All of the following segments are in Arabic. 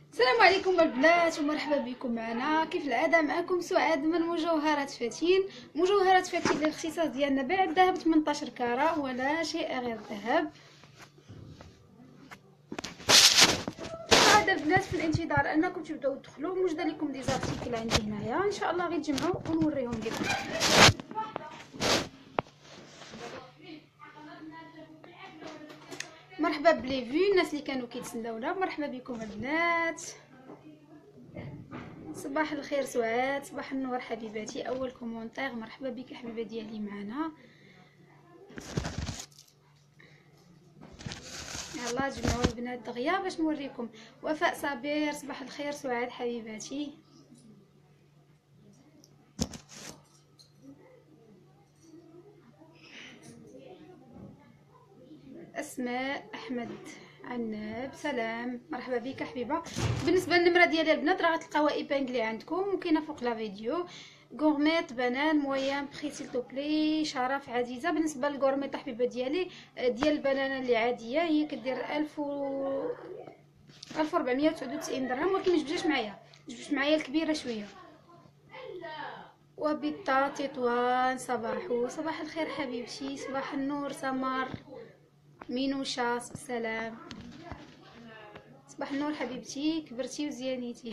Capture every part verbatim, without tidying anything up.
السلام عليكم البنات ومرحبا بكم معنا. كيف العاده معكم سعاد من مجوهرات فاتين. مجوهرات فاتين الاختصاص ديالنا بيع الذهب ثمنطاش كاره ولا شيء غير الذهب. هذا البنات في الانتظار انكم تبداو تدخلوا. موجده لكم دي زارتيكل عندي هنايا، ان شاء الله غير تجمعوا ونوريهم لكم. مرحبا بلي فيو الناس اللي كانوا كيتسناونا، مرحبا بكم البنات. صباح الخير سعاد، صباح النور حبيباتي. اول كومونتير مرحبا بك حبيبه ديالي معنا. يلا جمعوا البنات دغيا باش نوريكم. وفاء صابر صباح الخير سعاد حبيباتي. اسماء احمد عناب سلام، مرحبا بك حبيبه. بالنسبه للنمره ديال البنات راه غتلقاوها ايبانغلي عندكم وكاينه فوق لا فيديو. غورميت بنان مويان بري سيل تو بلي شرف عزيزه. بالنسبه للغورميت حبيبه ديالي ديال البنانه اللي عاديه هي كدير ألف و ألف وربعمية وتسعة وتسعين درهم، ولكن مجبداش معايا مجبداش معايا الكبيره شويه. وبيتا تطوان صباحو صباح الخير حبيبتي، صباح النور سمر مينوشا سلام، صباح النور حبيبتي كبرتي وزيانيتي.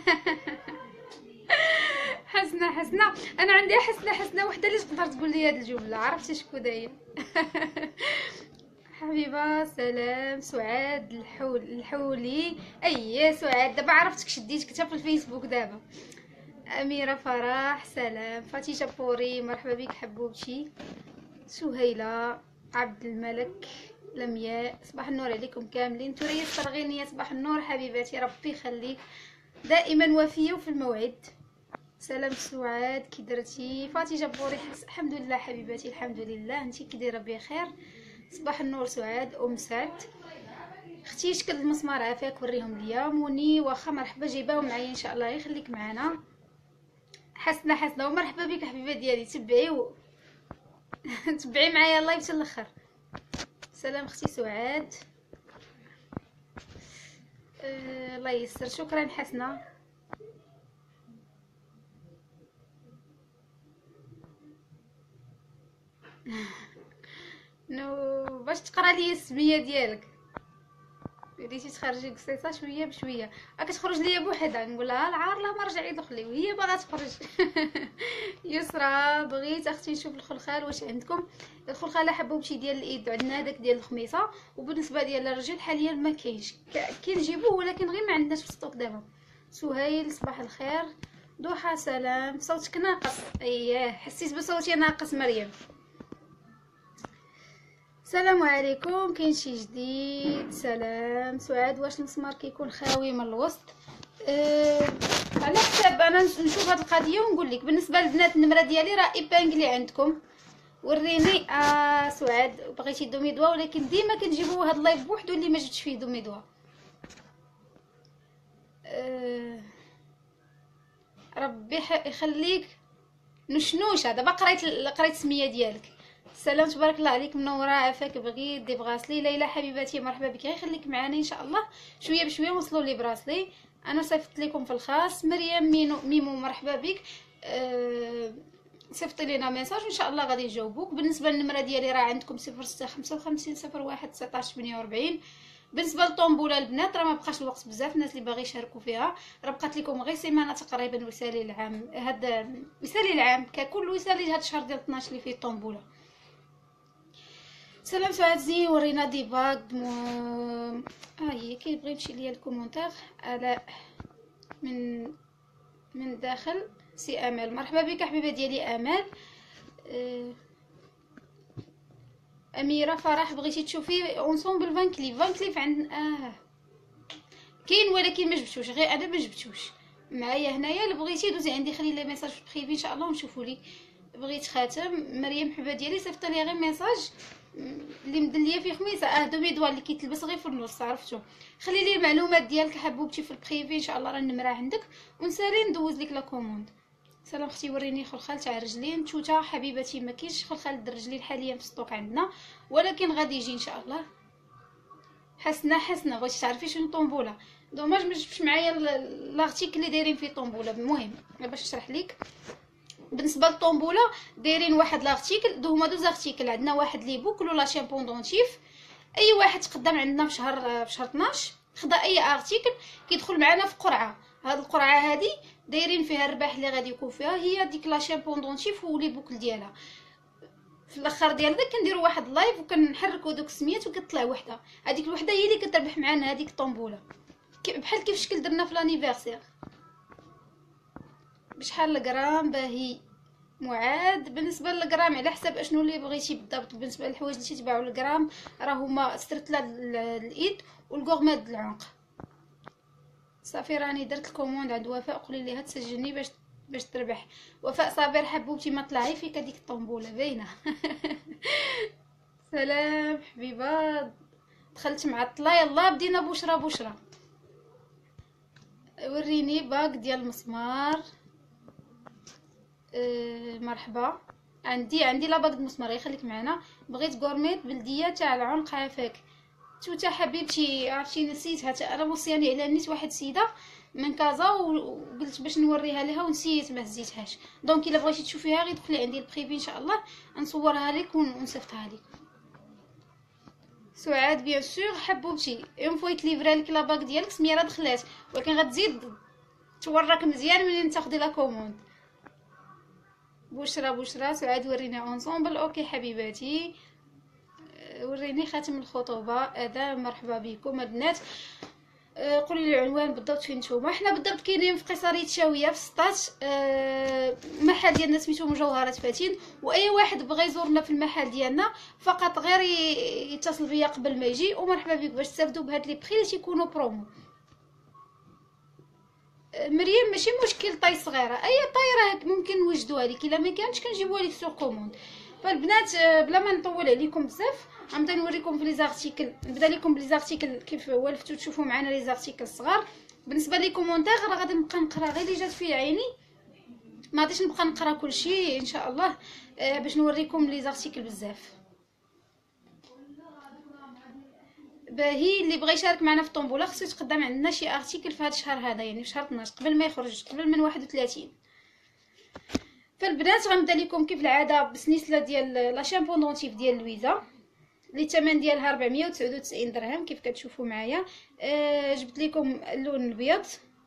حسنه حسنه انا عندي حسنه حسنه وحده اللي تقدر تقول لي هذه الجمله، عرفتي شكون هي؟ حبيبه سلام سعاد الحول الحولي. اي سعاد دابا عرفتك شديتك حتى في الفيسبوك دابا. اميره فرح سلام، فاتيشه بوري مرحبا بك حبوبتي. سهيله عبد الملك لمياء صباح النور عليكم كاملين. توريه الصرغينيه صباح النور حبيباتي، ربي يخليك دائما وفيه وفي الموعد. سلام سعاد كي درتي؟ فاتي جبوري حس... الحمد لله حبيباتي الحمد لله، انتي كي دايره بخير؟ صباح النور سعاد. ام سعد اختي شكل المسمار عافاك وريهم ليا. موني واخا مرحبا جايباهم معايا ان شاء الله يخليك معنا. حسنه حسنه ومرحبا بك حبيبه ديالي، تبعي و... تبعي معايا اللايف حتى الاخر. سلام اختي سعاد. أه... الله يسر شكرا حسنه. نو باش تقرا لي السميه ديالك بديتي تخرجي قصيصه شويه بشويه، راك تخرج ليا بوحدها نقول لها العار لا ما رجعي دخلي وهي باغا تخرج. يسرى بغيت اختي نشوف الخلخال واش عندكم. الخلخال حبوبتي ديال الايد عندنا هذاك ديال الخميصه، وبالنسبه ديال الرجل حاليا ما كاينش، كنجيبوه ولكن غير ما عندناش في السطوك دابا. سهيل صباح الخير. ضحى سلام، صوتك ناقص. اييه حسيت بصوتي ناقص مريم. السلام عليكم، كاين شي جديد؟ سلام سعاد. واش المسمار كيكون خاوي من الوسط؟ أه على حساب انا نشوف هاد القضيه ونقول لك. بالنسبه للبنات النمره ديالي راه ايبانغلي عندكم. وريني اه سعاد بغيتي دومي دوا، ولكن ديما كنجيبوا هاد اللايف بوحدو اللي ما جبتش فيه دومي دوا. أه ربي يخليك نشنوشه. دابا قريت قريت السميه ديالك. السلام تبارك الله عليك منوره عافاك. بغيت دي براسلي. ليلى حبيبتي مرحبا بك، غير خليك معنا ان شاء الله شويه بشويه وصلوا لي براسلي. انا صيفط لكم في الخاص. مريم مينو ميمو مرحبا بك. أه صيفطي لينا ميساج وان شاء الله غادي نجاوبوك. بالنسبه للنمره ديالي راه عندكم صفر ستة خمسة وخمسين صفر واحد تسعطاش ثمانية وأربعين. بالنسبه للطومبوله البنات راه ما بقاش الوقت بزاف الناس اللي باغي يشاركوا فيها، راه بقات لكم غير سيمانه تقريبا وسالي العام. هذا وسالي العام ككل وسالي هذا الشهر ديال اثناش اللي فيه الطومبوله. سلام سعاد زين ورينا دي باغ مو ها هي كيبغي يمشي ليا الكومونتير. الاء من من داخل سي امال مرحبا بك حبيبه ديالي امال. أه... اميره فرح بغيتي تشوفي اونسومبل فان كليف. فان كليف عند اه كاين ولكن ما جبتوش، غير انا ما جبتوش معايا هنايا. اللي بغيتي دوزي عندي خلي لي ميساج في بريفي ان شاء الله ونشوفوا لك. بغيت خاتم مريم حبيبه ديالي صيفط لي غير ميساج اللي مدليه فيه خميسه. اه دومي دوا اللي كيتلبس غير في النص عرفتو. خلي لي المعلومات ديالك حبوبتي في البريفي ان شاء الله راه النمره عندك ونسالي ندوز لك لا كوموند. سلام اختي وريني خلخال تاع الرجلين. توتا حبيبتي ما كاينش خلخال د الرجلين حاليا في السطوك عندنا، ولكن غادي يجي ان شاء الله. حسنا حسنا بغيتي تعرفي شنو طومبوله. دوماج ما جبتش معايا لارتيكل اللي دايرين فيه طومبوله. المهم باش نشرح لك بالنسبه للطومبوله دايرين واحد لارتيكل. دو هما دوز ارتيكل. عندنا واحد لي بوكل ولا شامبون دونتيف. اي واحد تقدم عندنا في شهر في شهر اثناش خدا اي ارتيكل كيدخل معنا في قرعه. هاد القرعه هادي دايرين فيها الرباح اللي غادي يكون فيها هي ديك لا شامبون دونتيف ولي بوكل ديالها. في الاخر ديال داك كنديروا واحد لايف وكنحركوا دوك السميات وكتطلع وحده. هذيك الوحده هي اللي كتربح معنا هذيك الطومبوله بحال كيف شكل درنا في لانيفرسير. بشحال الغرام باهي معاد. بالنسبه للغرام على حسب اشنو اللي بغيتي بالضبط. بالنسبه للحوايج اللي تيتباعوا الغرام راه هما سترتلا الايد والغورماد العنق. صافي راني درت الكوموند عند وفاء. قولي ليها تسجلني باش باش تربح. وفاء صابر حبوبتي ما طلعي فيك هذيك الطومبوله باينه. سلام حبيبه دخلت معطله. يلا بدينا بشرى بشرى. وريني باك ديال المسمار. أه مرحبا. عندي عندي لا باك د المسمار يخليك معنا. بغيت غورميت بلديه تاع العنق عافاك. توتا حبيبتي عرفتي نسيتها. انا موصياني على النيت واحد السيده من كازا وقلت باش نوريها لها ونسيت ما هزيتهاش. دونك الا بغيتي تشوفيها غير دخلي عندي البريفي ان شاء الله نصورها لك ونصيفطها لك. سعاد بيان سور حبوبتي اون فوا يتليفرا لك لا باك ديالك سميره دخلات ولكن غتزيد تورك مزيان منين تاخدي لا كوموند. بشرى بشرى سعاد ورينا اونصومبل. اوكي حبيباتي وريني خاتم الخطوبه. هذا مرحبا بكم البنات. أه قولي لي العنوان بالضبط فين نتوما. حنا بالضبط كاينين في قصريه شاويه في سطات. أه محل ديالنا سميتو مجوهرات فاتين. واي واحد بغى يزورنا في المحل ديالنا فقط غير يتصل بيا قبل ما يجي ومرحبا بك باش تستافدوا بهاد لي بري اللي تيكونوا برومو. أه مريم ماشي مشكل طاي صغيره. اي طاي راه ممكن نوجدوها لك. الا ما كانش كنجيبوها لك سور كوموند. فالبنات بلا ما نطول عليكم بزاف غنبدا نوريكم في لي زارتيكل. نبدا لكم بلي زارتيكل كيف ولفتوا تشوفوا معنا لي زارتيكل الصغار. بالنسبه لي كومونتير راه غادي نبقى نقرا غير اللي جات في عيني. ما غاديش نبقى نقرا كلشي ان شاء الله آه باش نوريكم لي زارتيكل بزاف. باهي اللي بغى يشارك معنا في الطومبوله خصو يتقدم عندنا شي ارتيكل في هذا الشهر هذا يعني في شهر اثناش قبل ما يخرج قبل من واحد وثلاثين. فالبنات غنبدا لكم كيف العاده بسنيسله ديال لا شامبون دونتيف ديال لويزا اللي الثمن ديالها أربعمية وتسعة وتسعين درهم كيف كتشوفوا معايا. أه جبت لكم اللون الابيض.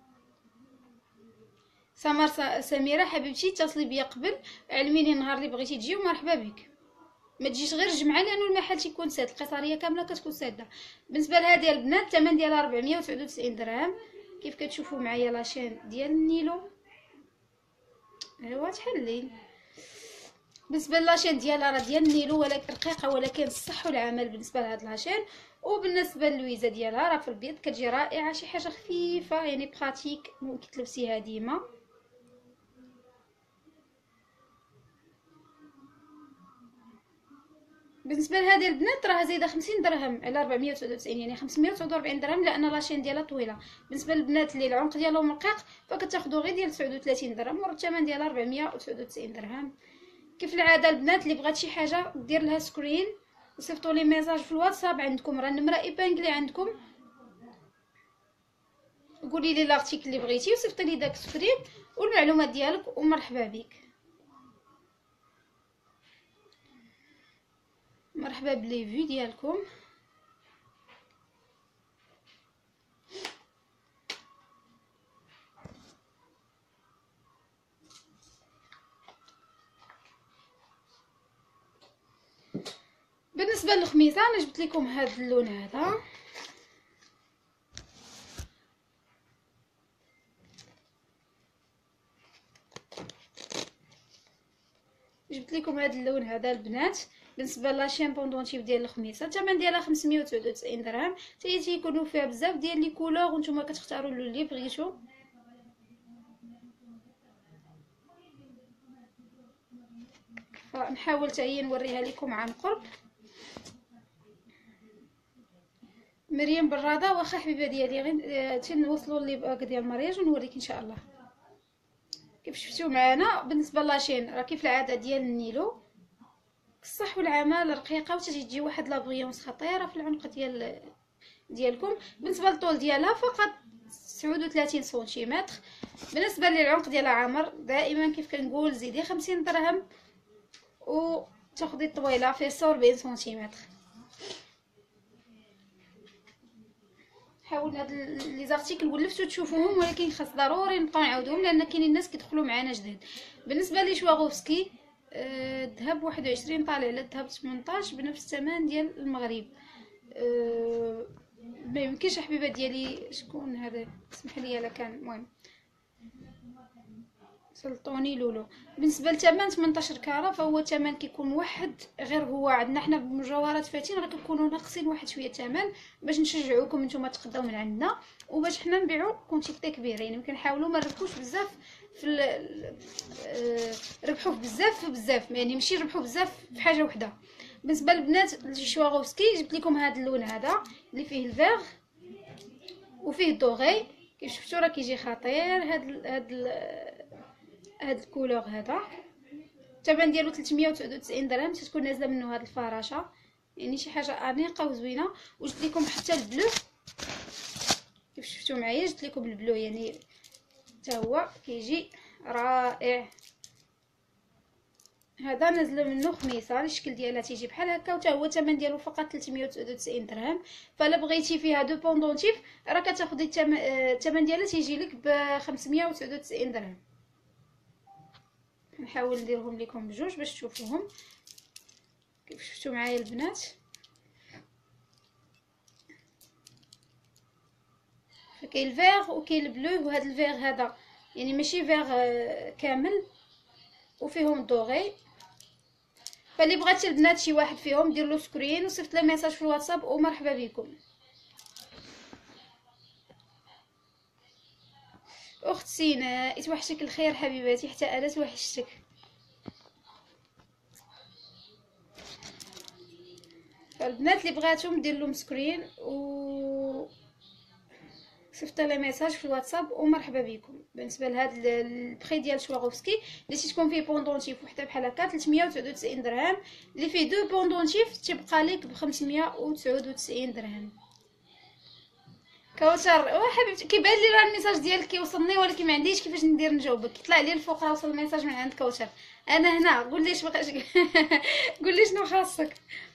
سمر سميره حبيبتي اتصلي بيا قبل علميني النهار اللي بغيتي تجي ومرحبا بك. ما تجيش غير الجمعه لانه المحل تيكون ساد. القصريه كامله كتكون ساده. بالنسبه لهذه البنات الثمن ديالها أربعمية وتسعة وتسعين درهم كيف كتشوفوا معايا لاشين ديال النيلو. ايوا تحلي. بالنسبه لاشين ديالها راه ديال النيلو ولكن رقيقه ولكن الصح والعمل بالنسبه لهاد لاشين. وبالنسبه للويزه ديالها راه في البيض كتجي رائعه شي حاجه خفيفه يعني براتيك ممكن تلبسيها ديما. بالنسبه لهذه البنات راه زايده خمسين درهم على أربعمية وتسعة وتسعين يعني خمسمية وتسعة وأربعين درهم لان لاشين ديالها طويله. بالنسبه للبنات اللي العنق ديالهم رقيق فكتاخذوا غير ديال تسعة وثلاثين درهم والثمن ديالها أربعمية وتسعة وتسعين درهم. كيف العاده البنات اللي بغات شي حاجه دير لها سكرين وصيفطوا لي ميساج في الواتساب عندكم راه النمره ايبانغلي عندكم. قولي لي لارتيكل اللي بغيتي وصيفطي لي داك سكرين والمعلومات ديالك ومرحبا بك. مرحبا بلي فيو ديالكم. بالنسبه للخميسه انا جبت لكم هذا اللون هذا. جبت لكم هذا اللون هذا البنات. بالنسبه لا شامبون دونتيف ديال الخميسه الثمن ديالها خمسمية وتسعة وتسعين درهم. حتى تيكونوا فيها بزاف ديال لي كولور وانتم كتختاروا اللي بغيتو. فنحاول حتى هي نوريها لكم عن قرب. مريم براده واخا حبيبه ديالي غير تنوصلوا لي باك ديال المرياج ونوريك ان شاء الله. كيف شفتوا معنا بالنسبه لاشين راه كيف العاده ديال النيلو الصح والعمل رقيقه وتجي تجي واحد لابغيونس خطيره في العنق ديال ديالكم. بالنسبه للطول ديالها فقط تسعة وثلاثين سنتيمتر. بالنسبه للعمق ديالها عامر دائما كيف كنقول زيدي خمسين درهم وتاخدي الطويله في ستة وأربعين سنتيمتر. حاول هاد لي زارتيكل ولفتو تشوفوهم، ولكن خاص ضروري نبقاو نعاودوهم لان كاينين الناس كيدخلوا معنا جداد. بالنسبه لي شواغوفسكي الذهب واحد وعشرين طالع على الذهب ثمنطاش بنفس الثمن ديال المغرب. أه ما يمكنش حبيبه ديالي شكون هذا اسمح لي الا كان المهم سلطوني لولو. بالنسبه لثمن ثمنطاش كاره فهو ثمن كيكون واحد، غير هو عندنا حنا بمجوهرات فاتين راه كنكونوا ناقصين واحد شويه ثمن باش نشجعوكم نتوما تقداو من عندنا وباش حنا نبيعوا كونتيتي كبيرين. يمكن نحاولوا ما نربحوش بزاف في آه ربحوا بزاف بزاف يعني ماشي ربحوا بزاف في حاجه وحده. بالنسبه للبنات الشواغوفسكي جبت لكم هذا اللون هذا اللي فيه الفيغ وفيه الدوغي كيف شفتوا راه كيجي خطير. هاد هاد هاد الكولور هذا الثمن ديالو ثلاثمية وتسعة وتسعين درهم. تكون نازله منه هاد الفراشه يعني شي حاجه انيقه وزوينه. وجبت لكم حتى البلو كيف شفتوا معايا، جبت لكم البلو يعني حتى هو كيجي رائع. هذا نازله منه خميصه الشكل ديالها تيجي بحال هكا وتا هو الثمن ديالو فقط ثلاثمية وتسعة وتسعين درهم. فلا بغيتي فيها دو بوندونتيف راه كتاخدي الثمن ديالها تيجي لك ب خمسمية وتسعة وتسعين درهم. نحاول نديرهم لكم بجوج باش تشوفوهم كيف شفتوا معايا البنات. فكاين الفيغ وكاين البلو وهذا الفيغ هذا يعني ماشي فيغ كامل وفيهم الدوغي. فاللي بغاتي البنات شي واحد فيهم دير له سكرين وصيفط لي ميساج في الواتساب ومرحبا بكم. اخت سيناء يتوحشك الخير حبيباتي، حتى انا توحشتك. فالبنات اللي بغاتهم دير لهم سكرين و صيفط لي ميساج في الواتساب ومرحبا بكم. بالنسبه لهذا البري ديال شواغوفسكي اللي تكون فيه بوندونتيف وحده بحال هكا ثلاثمية وتسعة وتسعين درهم، اللي فيه دو بوندونتيف تيبقى لك ب خمسمية وتسعة وتسعين درهم. كوثر او حبيبتي كيبان لي راه الميساج ديالك كيوصلني ولكن ما عنديش كيفاش ندير نجاوبك. يطلع لي الفوق راه وصل الميساج من عند كوثر. انا هنا قول لي شنو قول لي شنو خاصك.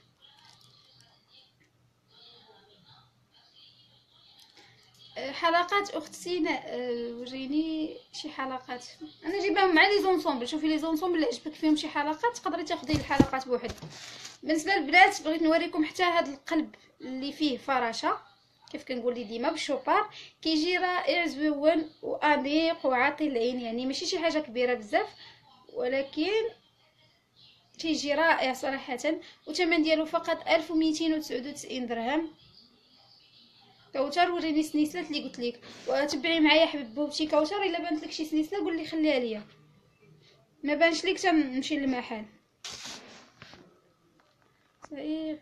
حلقات اخت سيناء وريني شي حلقات انا جايباهم مع لي زونسومبل. شوفي لي زونسومبل اللي عجبك فيهم شي حلقات تقدري تاخدي الحلقات بوحدها. بالنسبه للبنات بغيت نوريكم حتى هذا القلب اللي فيه فراشه كيف كنقول لي ديما بالشوبار كيجي رائع زوين وانيق وعاطي العين يعني ماشي شي حاجه كبيره بزاف ولكن تيجي رائع صراحه. وثمن ديالو فقط ألف ومئتين وتسعة وتسعين درهم. كوثر وريني السنيسلات اللي قلت لك وتبعي معايا حبيب بوبتي. كوثر الا بانت لك شي سنيسله قول لي خليها ليا، ما بانش لك تنمشي للمحل. صحيح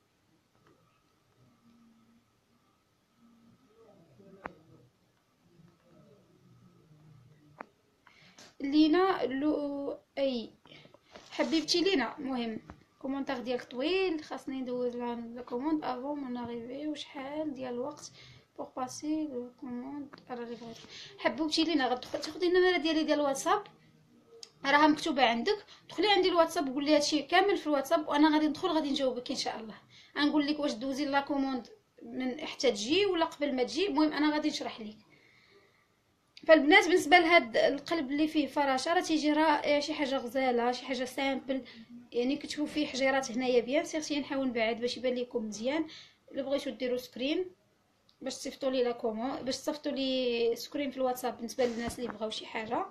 لينا لو اي حبيبتي لينا. المهم كومونتير ديالك طويل خاصني ندوز لا كوموند افون مون اريفي وشحال ديال الوقت بوغ باسي لو كوموند على ريفريت. حبوبتي لينا غتدخل تاخدي النمره ديالي ديال الواتساب راها مكتوبه عندك. دخلي عندي الواتساب وقولي هادشي كامل في الواتساب وانا غادي ندخل غادي نجاوبك ان شاء الله. غنقول لك واش دوزي لا كوموند من حتى تجي ولا قبل ما تجي. المهم انا غادي نشرح لك. فالبنات بالنسبه لهاد القلب اللي فيه فراشه راه تيجي رائع شي حاجه غزاله شي حاجه سامبل يعني كتشوفوا فيه حجيرات هنايا بيان سيرتي نحاول نبعد باش يبان لكم مزيان. الا بغيتو ديروا سكرين باش تصيفطوا لي لا كومون باش تصيفطوا لي سكرين في الواتساب بالنسبه للناس اللي بغاو شي حاجه.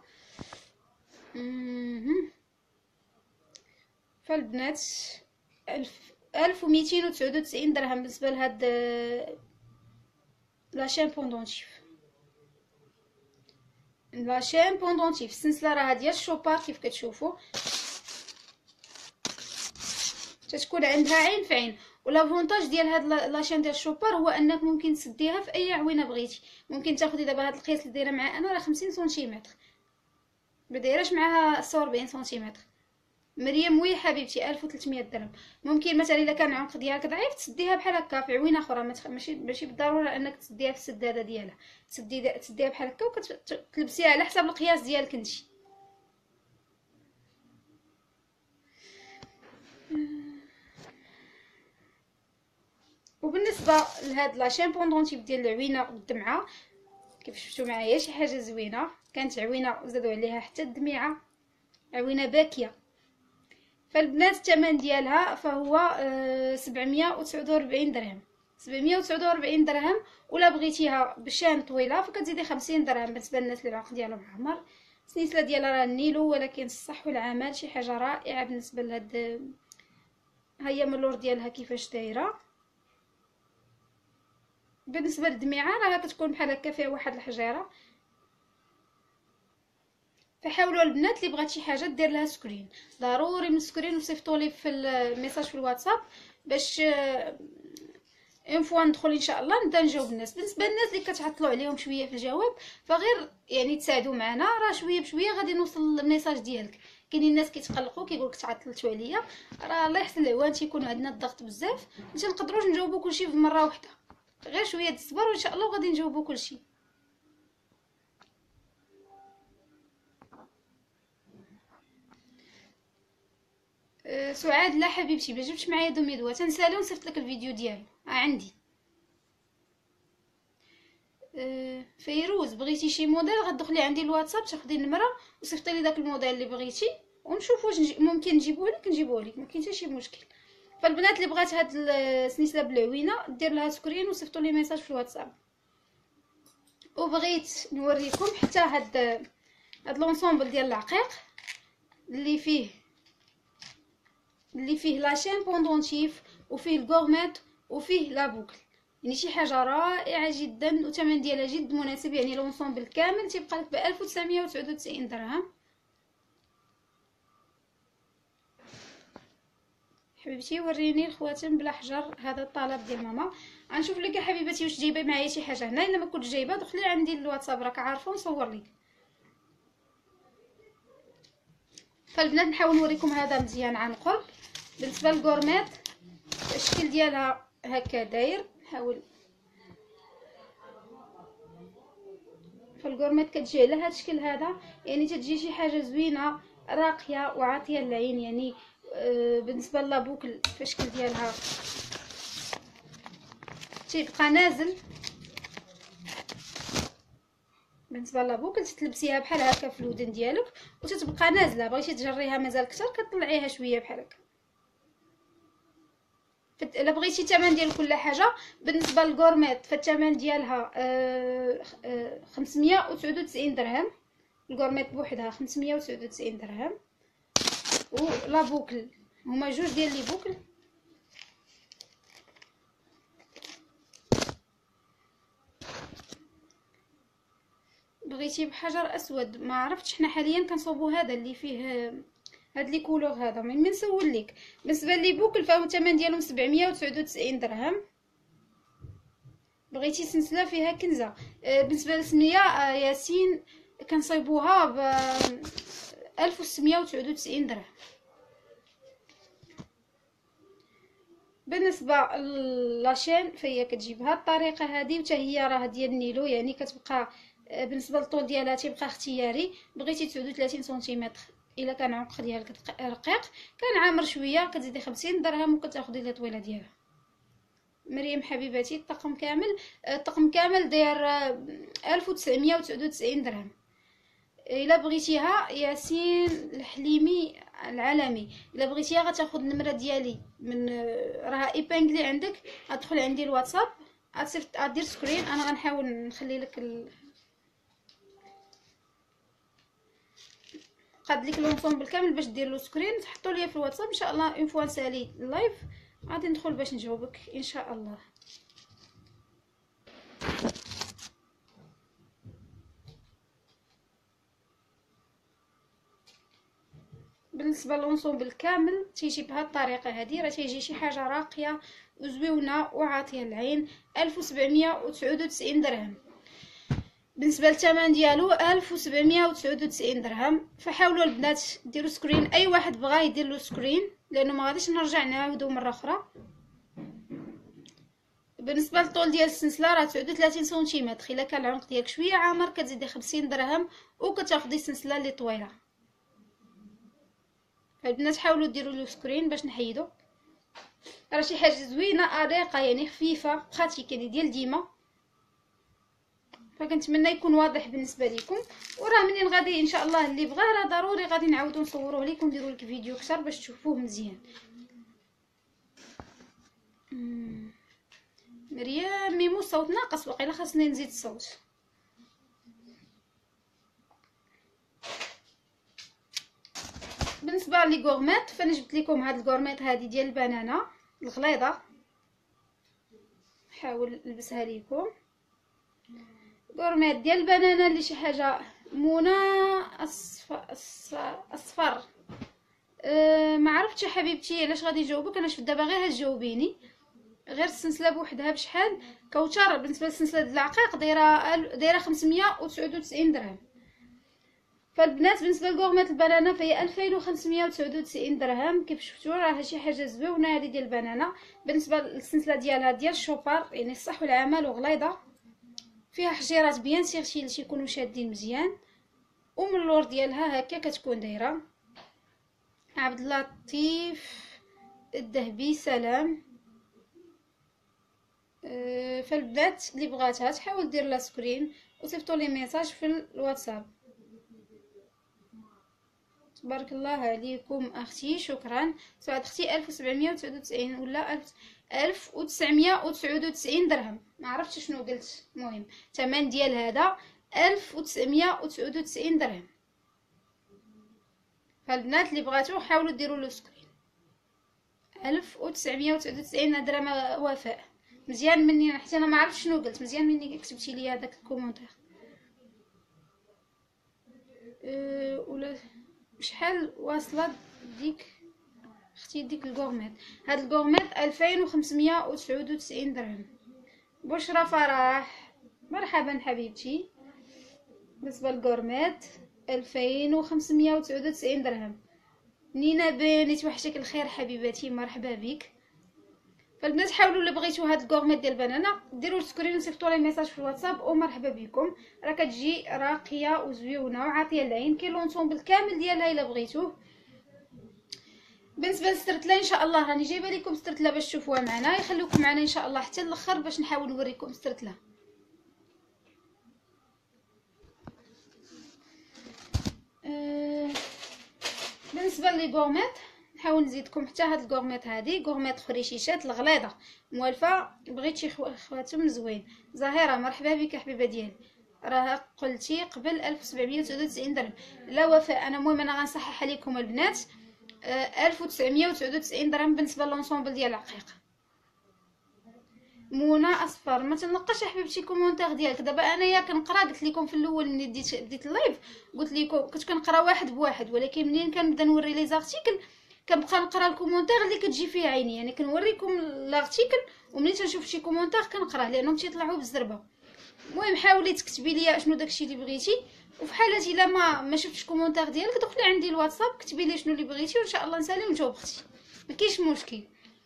فالبنات ألف ومئتين وتسعة وتسعين درهم بالنسبه لهاد لاشين بوندونتيف. لاشين بوندونتيف السلسله راه ديال الشوبار كيف كتشوفوا تتكون عندها عين في عين. والافونتاج ديال هاد لاشين ديال الشوبار هو انك ممكن تسديها في اي عوينه بغيتي. ممكن تاخدي دابا هاد القياس اللي دايره مع انا راه خمسين سنتيمتر ما دايراش معاها ستة وأربعين سنتيمتر. مريم وي حبيبتي ألف وثلاثمية درهم. ممكن مثلا الا كان العنق ديالك ضعيف تسديها بحال هكا في عوينه اخرى، ماشي ماشي بالضروره انك تسديها في السداده ديالها، تسدي تسديها بحال هكا وكتلبسيها على حسب القياس ديالك انتي. وبالنسبه لهاد لاشين بوندونتيف ديال العوينه والدمعه كيف شفتوا معايا شي حاجه زوينه، كانت عوينه وزادوا عليها حتى الدمعه، عوينه باكيه. فالبنات الثمن ديالها فهو آه سبعمية وتسعة وأربعين درهم، سبعمية وتسعة وأربعين درهم. ولا بغيتيها بشان طويله فكتزيدي خمسين درهم بالنسبه للناس اللي العقد ديالهم عامر. السلسله ديالها راه النيلو، ولكن الصح والعمل شي حاجه رائعه بالنسبه لهاد. ها هي من اللور ديالها كيفاش دايره. بالنسبه للدميعه راه كتكون بحال هكا فيها واحد الحجيره. فحاولوا البنات اللي بغات شي حاجه دير لها سكرين، ضروري من سكرين وصيفطوا لي في الميساج في الواتساب باش اون فوا ندخل ان شاء الله نبدا نجاوب الناس. بالنسبه للناس اللي كتعطلوا عليهم شويه في الجواب فغير يعني تساعدوا معنا، راه شويه بشويه غادي نوصل الميساج ديالك. كاينين الناس كيتقلقوا كيقولك تعطلتوا عليا، راه الله يحسن العوان تيكونوا عندنا الضغط بزاف باش نقدروش نجاوبوا كلشي في مره واحده. غير شويه الصبر وان شاء الله غادي نجاوبوا كلشي. أه سعاد لا حبيبتي ما جبتش معايا دوميدوا، تنسالي ونصيفط لك الفيديو ديالو ها عندي. أه فيروز بغيتي شي موديل غتدخلي عندي الواتساب تاخدي النمره وصيفطي لي داك الموديل اللي بغيتي ونشوف واش نجي ممكن نجيبوه لك نجيبوه لك، ما كاين حتى شي مشكل. فالبنات اللي بغات هاد السنيسله بالعوينه دير لها سكرين وصيفطوا لي ميساج في الواتساب. وبغيت نوريكم حتى هاد هاد لونسومبل ديال العقيق اللي فيه اللي فيه لاشين بوندونتيف وفيه الغورميت وفيه لا بوكل، يعني شي حاجه رائعه جدا وثمن ديالها جد مناسب. يعني لونسومبل كامل تيبقى لك ب ألف وتسعمية وتسعة وتسعين درهم. حبيبتي وريني الخواتم بلا حجر، هذا الطلب ديال ماما. غنشوف لك يا حبيبتي واش جايبه معايا شي حاجه هنا، الا ما كنتش جايبه دخلي عندي الواتساب راك عارفه نصور لك. فالبنات نحاول نوريكم هذا مزيان عن قرب. بالنسبه للغورميت الشكل ديالها هكا داير، نحاول. فالغورميت كتجي على هذا الشكل هذا، يعني تتجي شي حاجه زوينه راقيه وعاطيه للعين. يعني آه بالنسبه لابوكل فالشكل ديالها تيبقى نازل. بالنسبه لابوكل تتلبسيها بحال هكا في الودن ديالك وتتبقى نازله، بغيتي تجريها مازال اكثر كطلعيها شويه بحال هكا. الا بغيتي الثمن ديال كل حاجه بالنسبه للغورميت فالثمن ديالها آه آه خمسمية وتسعة وتسعين درهم. الغورميت بوحدها خمسمية وتسعة وتسعين درهم. ولا بوكل هما جوج ديال لي بوكل. بغيتي بحجر اسود ما عرفتش، حنا حاليا كنصوبوا هذا اللي فيه هاد لي كولور هذا. من من نسول لك بالنسبه لي بوكل فهو الثمن ديالهم سبعمية وتسعة وتسعين درهم. بغيتي سلسله فيها كنزه. آه بالنسبه للسميه آه ياسين كنصايبوها ب ألف وستمية وتسعة وتسعين درهم. بالنسبه لاشين فهي كتجي بهذه الطريقه هذه، وحتى هي راه ديال النيلو، يعني كتبقى آه بالنسبه للطول ديالها تيبقى اختياري. بغيتي تسعة وثلاثين سنتيمتر الا كان عنق ديالك رقيق، كان عامر شويه كتزيدي خمسين درهم وكتاخدي الطويله ديالها. مريم حبيبتي الطقم كامل الطقم كامل داير ألف وتسعمية وتسعة وتسعين درهم. الا بغيتيها ياسين الحليمي العالمي، الا بغيتيها غتاخد النمره ديالي من راه ايبانغلي عندك، غتدخل عندي الواتساب غتصيفط غدير سكرين. انا غنحاول نخلي لك ال... قاد لك لونسومبل كامل باش دير له سكرين تحطوا ليا في الواتساب ان شاء الله. اون فوا نسالي اللايف غادي ندخل باش نجاوبك ان شاء الله. بالنسبه للونسومبل كامل تيجي بهذه الطريقه هذه، راه تيجي شي حاجه راقيه وزويونه وعاطيه للعين. ألف وسبعمية وتسعة وتسعين درهم. بالنسبه للثمن ديالو ألف وسبعمية وتسعود وتسعين درهم. فحاولوا البنات ديروا سكرين، اي واحد بغا يدير له سكرين لانه ما غاديش نرجع نعاودو مره اخرى. بالنسبه للطول ديال السلسله راه تسعود وثلاثين سنتيمتر، الا كان العنق ديالك شويه عامر كتزيدي خمسين درهم وكتاخدي السلسله اللي طويله. فالبنات حاولوا ديروا له سكرين باش نحيدو. راه شي حاجه زوينه اريقه يعني خفيفه براتيك يعني ديال ديما، فكنتمنى يكون واضح بالنسبه لكم. وراه منين غادي ان شاء الله اللي بغاه راه ضروري غادي نعاودو نصوروه لكم ونديروا لك فيديو اكثر باش تشوفوه مزيان. مريم ميمو الصوت ناقص، واقيلا خاصني نزيد الصوت. بالنسبه لي غورميت فانا جبت لكم هاد الغورميت هادي ديال البنانه الغليظه، نحاول نلبسها لكم. غورميت ديال البنانه اللي شي حاجه منى اصفر اصفر أه ما عرفتش حبيبتي علاش غادي يجاوبك. انا شفت دابا غير هتجاوبيني غير السلسله بوحدها بشحال. كوثر بالنسبه للسلسله ديال العقيق دايره دايره خمسمية وتسعود وتسعين درهم. فالبنات بالنسبه للغورميت البنانه فهي ألفين وخمسمية وتسعود وتسعين درهم. كيف شفتوا راه شي حاجه زوينه هذه ديال البنانه. بالنسبه للسلسله ديالها ديال الشوفر يعني الصح والعمل وغليظه، فيها حجيرات بيان سيغتي اللي يكونوا شادين مزيان، ومن اللور ديالها هكا كتكون دايره. عبد اللطيف الذهبي سلام. أه فالبنات اللي بغاتها تحاول دير لها سكرين وصيفطوا لي ميساج في الواتساب. تبارك الله عليكم اختي، شكرا. سعاد اختي ألف وسبعمية وتسعود وتسعين ولا ألف وتسعمية وتسعود وتسعين درهم، ما عرفتش شنو قلت. المهم الثمن ديال هذا ألف وتسعمية وتسعود وتسعين درهم. فالبنات اللي بغاتو حاولوا ديروا له سكرين. ألف وتسعمية وتسعود وتسعين درهم وفاء. مزيان مني حتى انا ما عرفتش شنو قلت، مزيان مني كتبتي لي هذاك الكومونتير. أه ولا شحال واصله ديك اختي ديك الغورميت؟ هاد الغورميت ألفين وخمسمية وتسعود وتسعين درهم. بشرى فرح مرحبا حبيبتي. بالنسبه للغورميت ألفين وخمسمية وتسعود وتسعين درهم. نينا بني توحشك الخير حبيبتي، مرحبا بك. فالبنات حاولوا اللي بغيتو هاد الغورميت ديال البنانه ديروا السكرين وصيفطوا لي ميساج في الواتساب ومرحبا بكم. راه كتجي راقيه وزويونه وعاطيه العين، كاين لونسومبل كامل ديالها الا بغيتوه. بالنسبه للسترتله ان شاء الله راني جايبه لكم سترتله باش تشوفوها معنا. يخليكم معنا ان شاء الله حتى الاخر باش نحاول نوريكم سترتله. أه بالنسبه لي غورميت نحاول نزيدكم حتى هاد الغورميت هادي غورميت خريشيشات الغليظه موالفه. بغيت شي خواتم زوين. زهيره مرحبا بك حبيبه ديالي. راه قلتي قبل ألف وسبعمية وتسعود وتسعين درهم. لا وفاء انا المهم انا غنصحح عليكم البنات ألف وتسعمية وتسعود وتسعين درهم بالنسبه للونسومبل ديال العقيق. منى اصفر ما تنقاش حبيبتي كومونتير ديالك. دابا انايا كنقرا قلت لكم في الاول ملي بديت بديت اللايف قلت لكم كنت كنقرا واحد بواحد، ولكن منين كنبدا نوري لي زارتيكل كنبقى نقرا الكومونتير اللي كتجي فيه عيني. يعني كنوريكم لارتيكل ومنين تنشوف شي كومونتير كنقراه لانهم تيطلعوا بالزربه. المهم حاولي تكتبي لي شنو داكشي اللي بغيتي، وفي حالة الا ما ما شفتش كومونتير ديالك دخلي عندي الواتساب كتبي لي شنو اللي بغيتي وان شاء الله نسالي ونجاوب اختي، ما كاينش مشكل.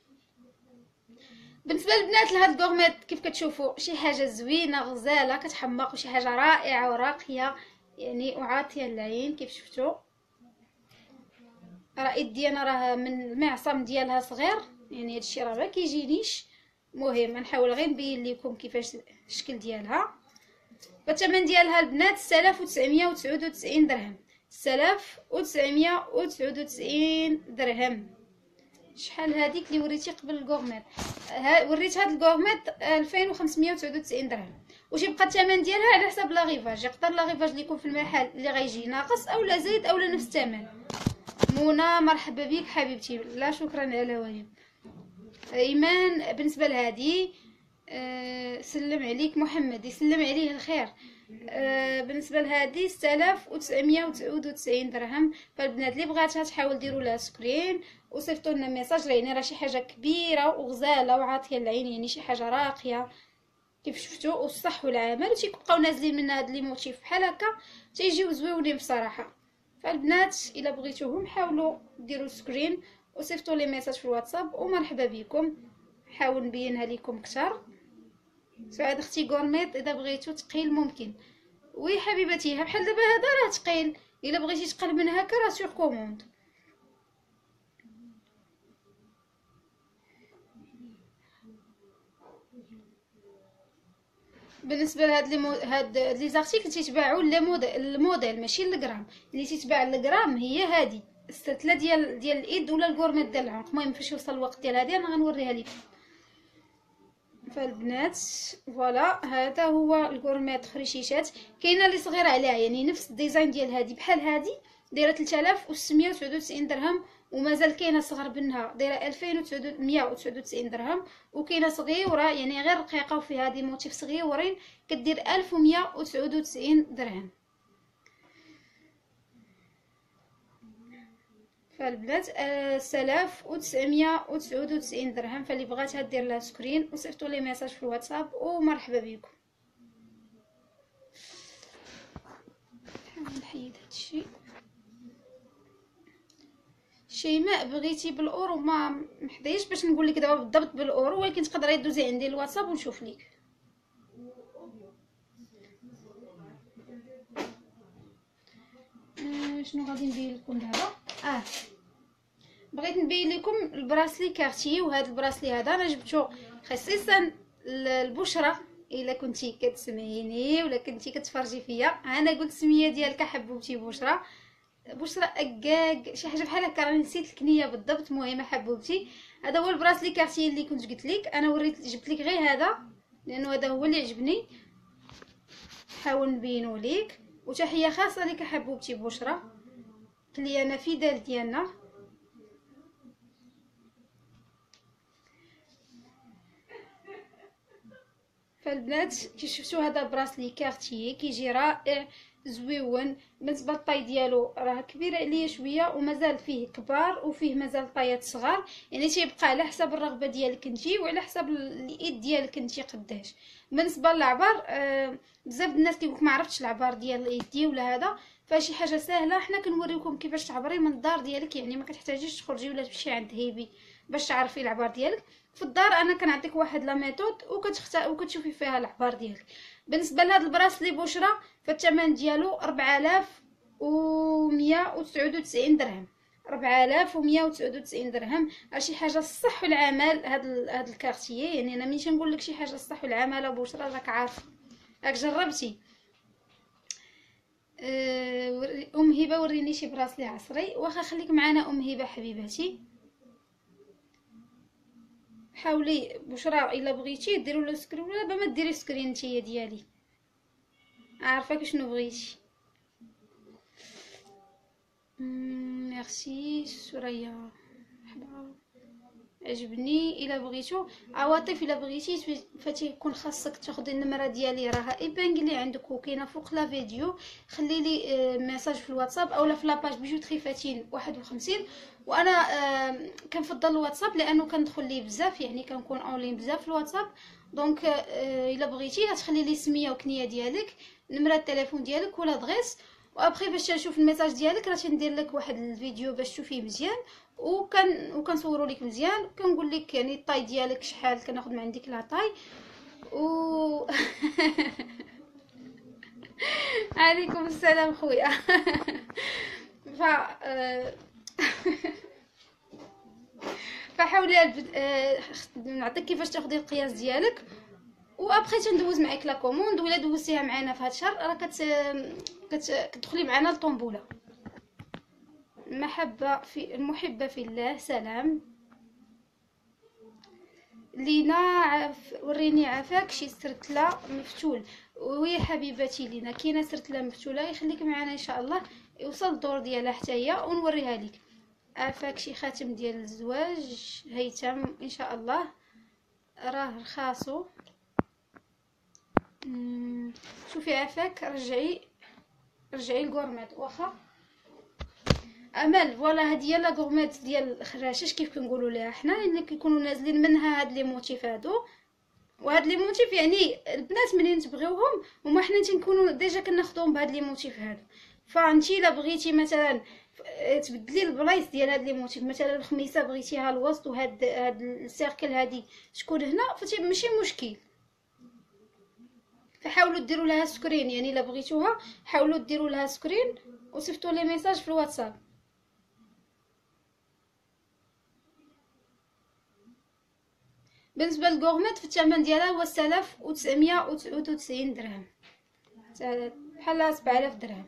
بالنسبه للبنات لهاد الغورميت كيف كتشوفوا شي حاجه زوينه غزاله كتحمق وشي حاجه رائعه وراقيه يعني وعاطيه العين. كيف شفتوا راه يدي انا راه من المعصم ديالها صغير يعني هادشي راه ما كيجينيش. المهم نحاول غير نبين لكم كيفاش الشكل ديالها. الثمن ديالها البنات ستة آلاف وتسعمية وتسعود وتسعين درهم. ستة آلاف وتسعمية وتسعود وتسعين درهم. شحال هذيك اللي وريتي قبل الغورميت؟ ها وريت هاد الغورميت ألفين وخمسمية وتسعود وتسعين درهم. واش يبقى الثمن ديالها على حساب لاغيفاج. يقدر لاغيفاج اللي يكون في المحل اللي غيجي ناقص اولا زايد اولا نفس الثمن. منى مرحبا بك حبيبتي. لا شكرا على واجب. ايمان بالنسبه لهادي أه سلم عليك محمد يسلم عليه الخير. أه بالنسبه لهادي ستة آلاف وتسعمية وتسعود وتسعين درهم. فالبنات اللي بغاتها تحاول ديروا لها سكرين وصيفطوا لنا ميساج. يعني راه شي حاجه كبيره وغزاله وعاطيه العين يعني شي حاجه راقيه كيف شفتوا، والصح والعمل، وتيبقاو نازلين من هاد لي موتيف بحال هكا تيجيو زويونين بصراحه. فالبنات الا بغيتوهم حاولوا ديروا سكرين وصيفطوا لي ميساج في الواتساب ومرحبا بكم. نحاول نبينها لكم اكثر. سعاد اختي غورميط اذا بغيتو ثقيل ممكن. وي حبيبتي، ها بحال دابا هذا راه ثقيل، الا بغيتي تقل من هكا راه سور كوموند. بالنسبه لهاد لي مو... هاد لي زارتيكل تيتباعوا لي موديل، الموديل ماشي الغرام. اللي تيتباع الغرام هي هادي الستله ديال ديال الايد ولا الكورميط ديال العنق. المهم فاش يوصل الوقت ديال هادي انا غنوريها لكم. فالبنات فوالا هذا هو الكورميط خريشيشات. كاينه اللي صغيره عليها، يعني نفس الديزاين ديال هادي بحال هادي دايره ثلاثة آلاف وستمية وتسعة وتسعين درهم، ومازال كاينه صغر منها دايره ألفين ومية وتسعة وتسعين درهم، وكاينه صغيره يعني غير رقيقه وفي هذه موتيف صغيورين كدير ألف ومية وتسعة وتسعين درهم. فالبنات سلاف وتسعمية وتسعة وتسعين درهم. فاللي بغاتها دير لها سكرين وصيفطوا لي ميساج في الواتساب ومرحبا بكم. نحيد هادشي. شيماء بغيتي بالاورو ما محدايش باش نقول لك دابا بالضبط بالاورو، ولكن تقدري دوزي عندي الواتساب ونشوف لك. آه شنو غادي نبين لكم دابا؟ اه بغيت نبين لكم البراسلي كارتي. وهذا البراسلي هذا انا جبته خصيصا البشرة. الا كنتي كتسمعيني ولا كنتي كتفرجي فيا، انا قلت السميه ديالك حبوبتي بشرة. بشرة اكاك شي حاجه بحال هكا، راني نسيت الكنيه بالضبط. المهم حبوبتي هذا هو البراسلي كارتي اللي كنت قلت لك. انا وريت جبت لك غير هذا لانه هذا هو اللي عجبني، نحاول نبينو ليك. وتحيه خاصه لك حبوبتي بشرة، كليانه فيدال ديالنا. فالبنات كي شفتوا هذا براسلي كارتيي كيجي رائع زويون. بالنسبه للطاي ديالو راه كبير عليا شويه، ومازال فيه كبار وفيه مازال طايات صغار، يعني تيبقى على حسب الرغبه ديالك انتي وعلى حسب الايد ديالك انتي قداش. بالنسبه للعبار آه بزاف الناس كيقولك ما عرفتش العبار ديال ايدي ولا هذا، فشي حاجه سهله حنا كنوريكم كيفاش تعبري من الدار ديالك. يعني ما كتحتاجيش تخرجي ولا تمشي عند هيبي باش تعرفي العبار ديالك. في الدار انا كنعطيك واحد لا ميثود وكتختار وكتشوفي فيها العبار ديالك. بالنسبه لهاد البراسلي بشرة فالثمن ديالو أربعة آلاف ومية وتسعة وتسعين درهم. أربعة آلاف ومية وتسعة وتسعين درهم. شي حاجه الصح والعمل هاد هاد الكارتيي. يعني انا ملي نقول لك شي حاجه الصح والعمل بشرة راك عارفه، راك جربتي. أه ام هبه وريني شي براسلي عصري. واخا خليك معنا ام هبه حبيبتي. حاولي بشرى الا بغيتي ديروا له سكرين، ولا ما ديري سكرين نتيا ديالي عارفه شنو بغيتي. ميرسي سوريا حبا عجبني. الا بغيتو عواطف الا بغيتي فتيكون خاصك تاخدي النمره ديالي راها ايبانغلي عندك وكاينه فوق لا فيديو. خلي لي ميساج في الواتساب اولا في لاباج بيجوتري فاتين واحد وخمسين. وانا كنفضل الواتساب لانه كندخل ليه بزاف، يعني كنكون اونلاين بزاف في الواتساب. دونك الا بغيتي غتخلي لي سميه وكنيه ديالك، نمره التليفون ديالك ولا دغيس، وابخي باش نشوف الميساج ديالك راه تندير لك واحد الفيديو باش تشوفيه مزيان، وكان وكنصوروا لك مزيان، وكنقول لك يعني الطاي ديالك شحال كناخذ من عندك لا طاي و عليكم السلام خويا. ف فحاولي نعطيك كيفاش تاخدي القياس ديالك، وابخي تندوز معاك لا كوموند. ولا دوزتيها معنا في هذا الشهر راه كت... كت... كتدخلي معنا للطنبوله. المحبه في المحبه في الله سلام. لينا عف... وريني عافاك شي سرتله مفتول. وي حبيبتي لينا كاينه سرتله مفتوله، يخليك معنا ان شاء الله يوصل الدور ديالها حتى هي ونوريها لك. عافاك شي خاتم ديال الزواج هيثم ان شاء الله راه رخاصو. شوفي عافاك رجعي رجعي الكورميط واخا امل. فوالا هادي هي لا كورميط ديال الخراشش كيف كنقولوا ليها حنا، اللي كيكونوا نازلين منها هاد لي موتيف هادو. وهاد لي موتيف يعني البنات ملي تبغيوهم هما حنا تنكونوا ديجا كناخذوهم بهاد لي موتيف هادو. فانتي الا بغيتي مثلا تبدلي البلايص ديال هاد لي موتيف، مثلا الخميسه بغيتيها الوسط وهاد هاد السيركل هادي تكون هنا، فتي ماشي مشكل. فحاولوا ديروا لها سكرين، يعني الا بغيتوها حاولوا ديروا لها سكرين وصيفطوا لي ميساج في الواتساب. بالنسبه للغورميت فالثمن ديالها هو ستة آلاف وتسعمية وتسعة وتسعين درهم، بحال سبعة آلاف درهم.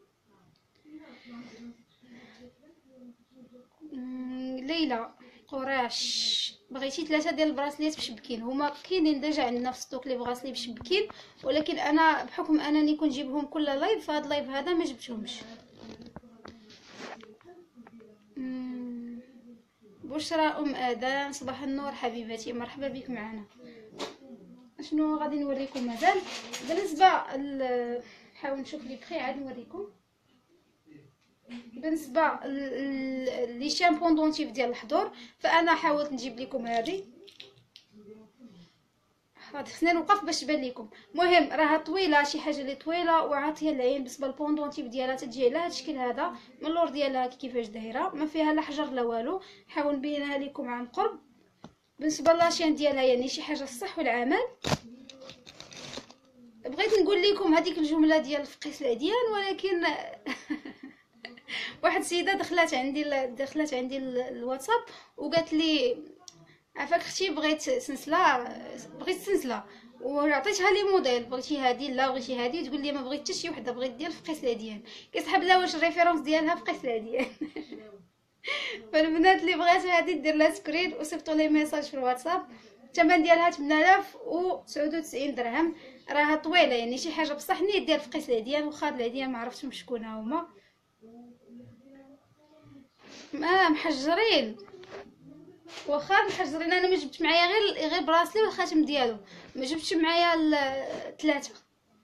ليلى قراش بغيتي ثلاثه ديال البراسليات بشبكين، هما كاينين ديجا عندنا في ستوك لي براسلي بشبكين، ولكن انا بحكم انني كنجيبهم كل لايف فهاد اللايف هذا ما جبتهمش. بشرى ام ادم صباح النور حبيبتي، مرحبا بك معنا. شنو غادي نوريكم مازال بالنسبه ل... نحاول نشوف لي بخي عاد نوريكم. بالنسبه لي شامبون دونتيف ديال الحضور فانا حاولت نجيب لكم هذه، غادي خصني نوقف باش تبان لكم. المهم راها طويله، شي حاجه اللي طويله وعاطيه العين. بالنسبه للبوندونتيف ديالها تجي على هذا الشكل هذا من اللور ديالها كيفاش دايره، ما فيها لا حجر لا والو. نحاول نبينها لكم عن قرب. بالنسبه لاشين ديالها يعني شي حاجه الصح والعمل. بغيت نقول لكم هذيك الجمله ديال فقيس العديان، ولكن واحد السيده دخلت عندي دخلت عندي الواتساب وقالت لي عافاك اختي بغيت سلسله بغيت سلسله وعطيتها لي موديل، بغيتي هذه لا بغيتي هذه، تقول لي ما بغيت حتى شي وحده، بغيت ديال فقيس العديان. كيسحب لها واش الريفيرونس ديالها فقيس العديان. فالبنات اللي بغات هذه دير لها سكرين وصيفطوا لي ميساج في الواتساب. الثمن ديالها ثمانية آلاف وتسعة وتسعين درهم. راها طويله يعني شي حاجه بصح نيت ديال فقيس العديان، وخا العديان ما عرفتش شكون هما. ما محجرين واخا محجرين، انا ما جبت معايا غير غير براسلي والخاتم ديالو، ما جبتش معايا الثلاثه.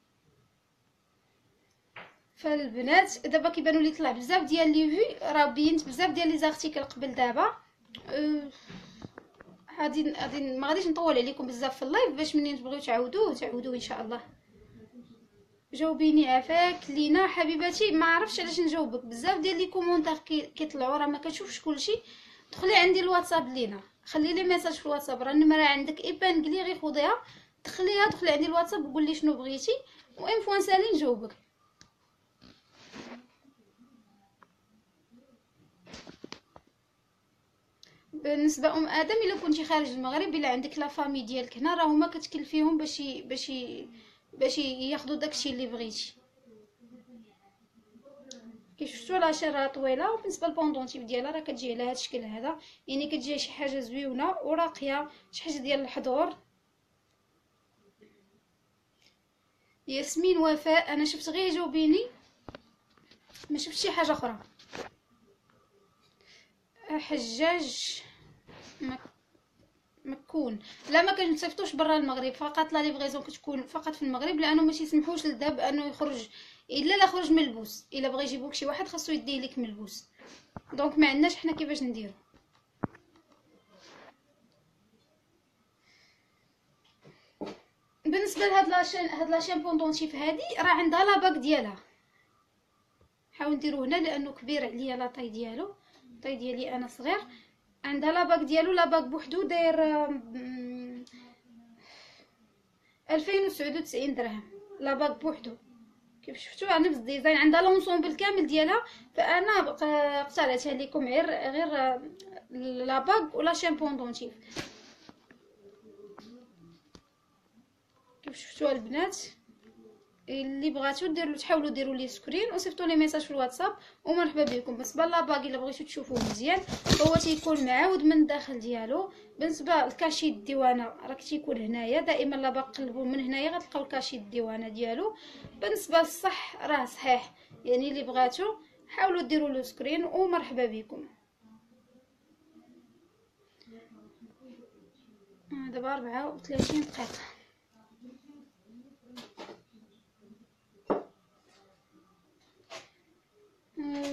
فالبنات دابا كيبانوا لي طلع بزاف ديال لي في، راه بينت بزاف ديال لي زارتيكل قبل دابا. غادي أه... غادي ما غاديش نطول عليكم بزاف في اللايف باش منين تبغيو تعاودوه تعاودوه ان شاء الله. جاوبيني عافاك لينا حبيبتي. ما عرفتش علاش نجاوبك، بزاف ديال لي كومونتير كيطلعوا راه ما كتشوفش كلشي. دخلي عندي الواتساب لينا، خلي لي ميساج في الواتساب، راه النمره عندك ايبان قلي غير خديها دخليها، دخلي عندي الواتساب وقول لي شنو بغيتي وان فوا نسالي نجاوبك. بالنسبه ام ادم الا كنتي خارج المغرب الا عندك لا فامي ديالك هنا راه هما كتكلفيهم باش باش باش ياخذوا داكشي اللي بغيتي. كي شفتوا لاشين راه طويله، وبالنسبه للبوندونتيف ديالها راه كتجي على هذا الشكل هذا، يعني كتجي شي حاجه زويونه وراقيه، شي حاجه ديال الحضور. ياسمين وفاء انا شفت غير جاوبيني، ما شفت شي حاجه اخرى. حجاج مك... مكون لا ما كنصيفطوش برا المغرب، فقط لا ليفريزون كتكون فقط في المغرب، لانه ما تيسمحوش للداب انه يخرج الا لا خرج ملبوس. الا بغى يجيبوك شي واحد خاصو يديه لك ملبوس، دونك ما عندناش حنا كيفاش نديرو. بالنسبه لهاد لاشين هاد لاشين بوندونتيف هادي راه عندها لاباك ديالها. حاول نديرو هنا لانه كبير عليا لاطاي ديالو، الطاي ديالي انا صغير. عندها لاباك ديالو، لاباك بوحدو داير ألفين وتسعة وتسعين درهم. لاباك بوحدو كيف شفتوا انا بالديزاين، عندها لونسومبل كامل ديالها. فانا قطعتها لكم غير غير لاباك ولا شامبون دونتيف. كيف شفتوا البنات اللي بغاتو ديروا تحاولوا ديروا لي سكرين وصيفطوا لي ميساج في الواتساب ومرحبا بكم. بالنسبه لاباك الا بغيتو تشوفوه مزيان هو تيكون معاود من الداخل ديالو. بالنسبه للكاشي الديوانه راك تيكون هنايا دائما، لاباك قلبوا من هنايا غتلقاو الكاشي الديوانه ديالو. بالنسبه للصح راه صحيح، يعني اللي بغاتو حاولوا ديروا له سكرين ومرحبا بكم. دابا أربعة وثلاثين دقيقه.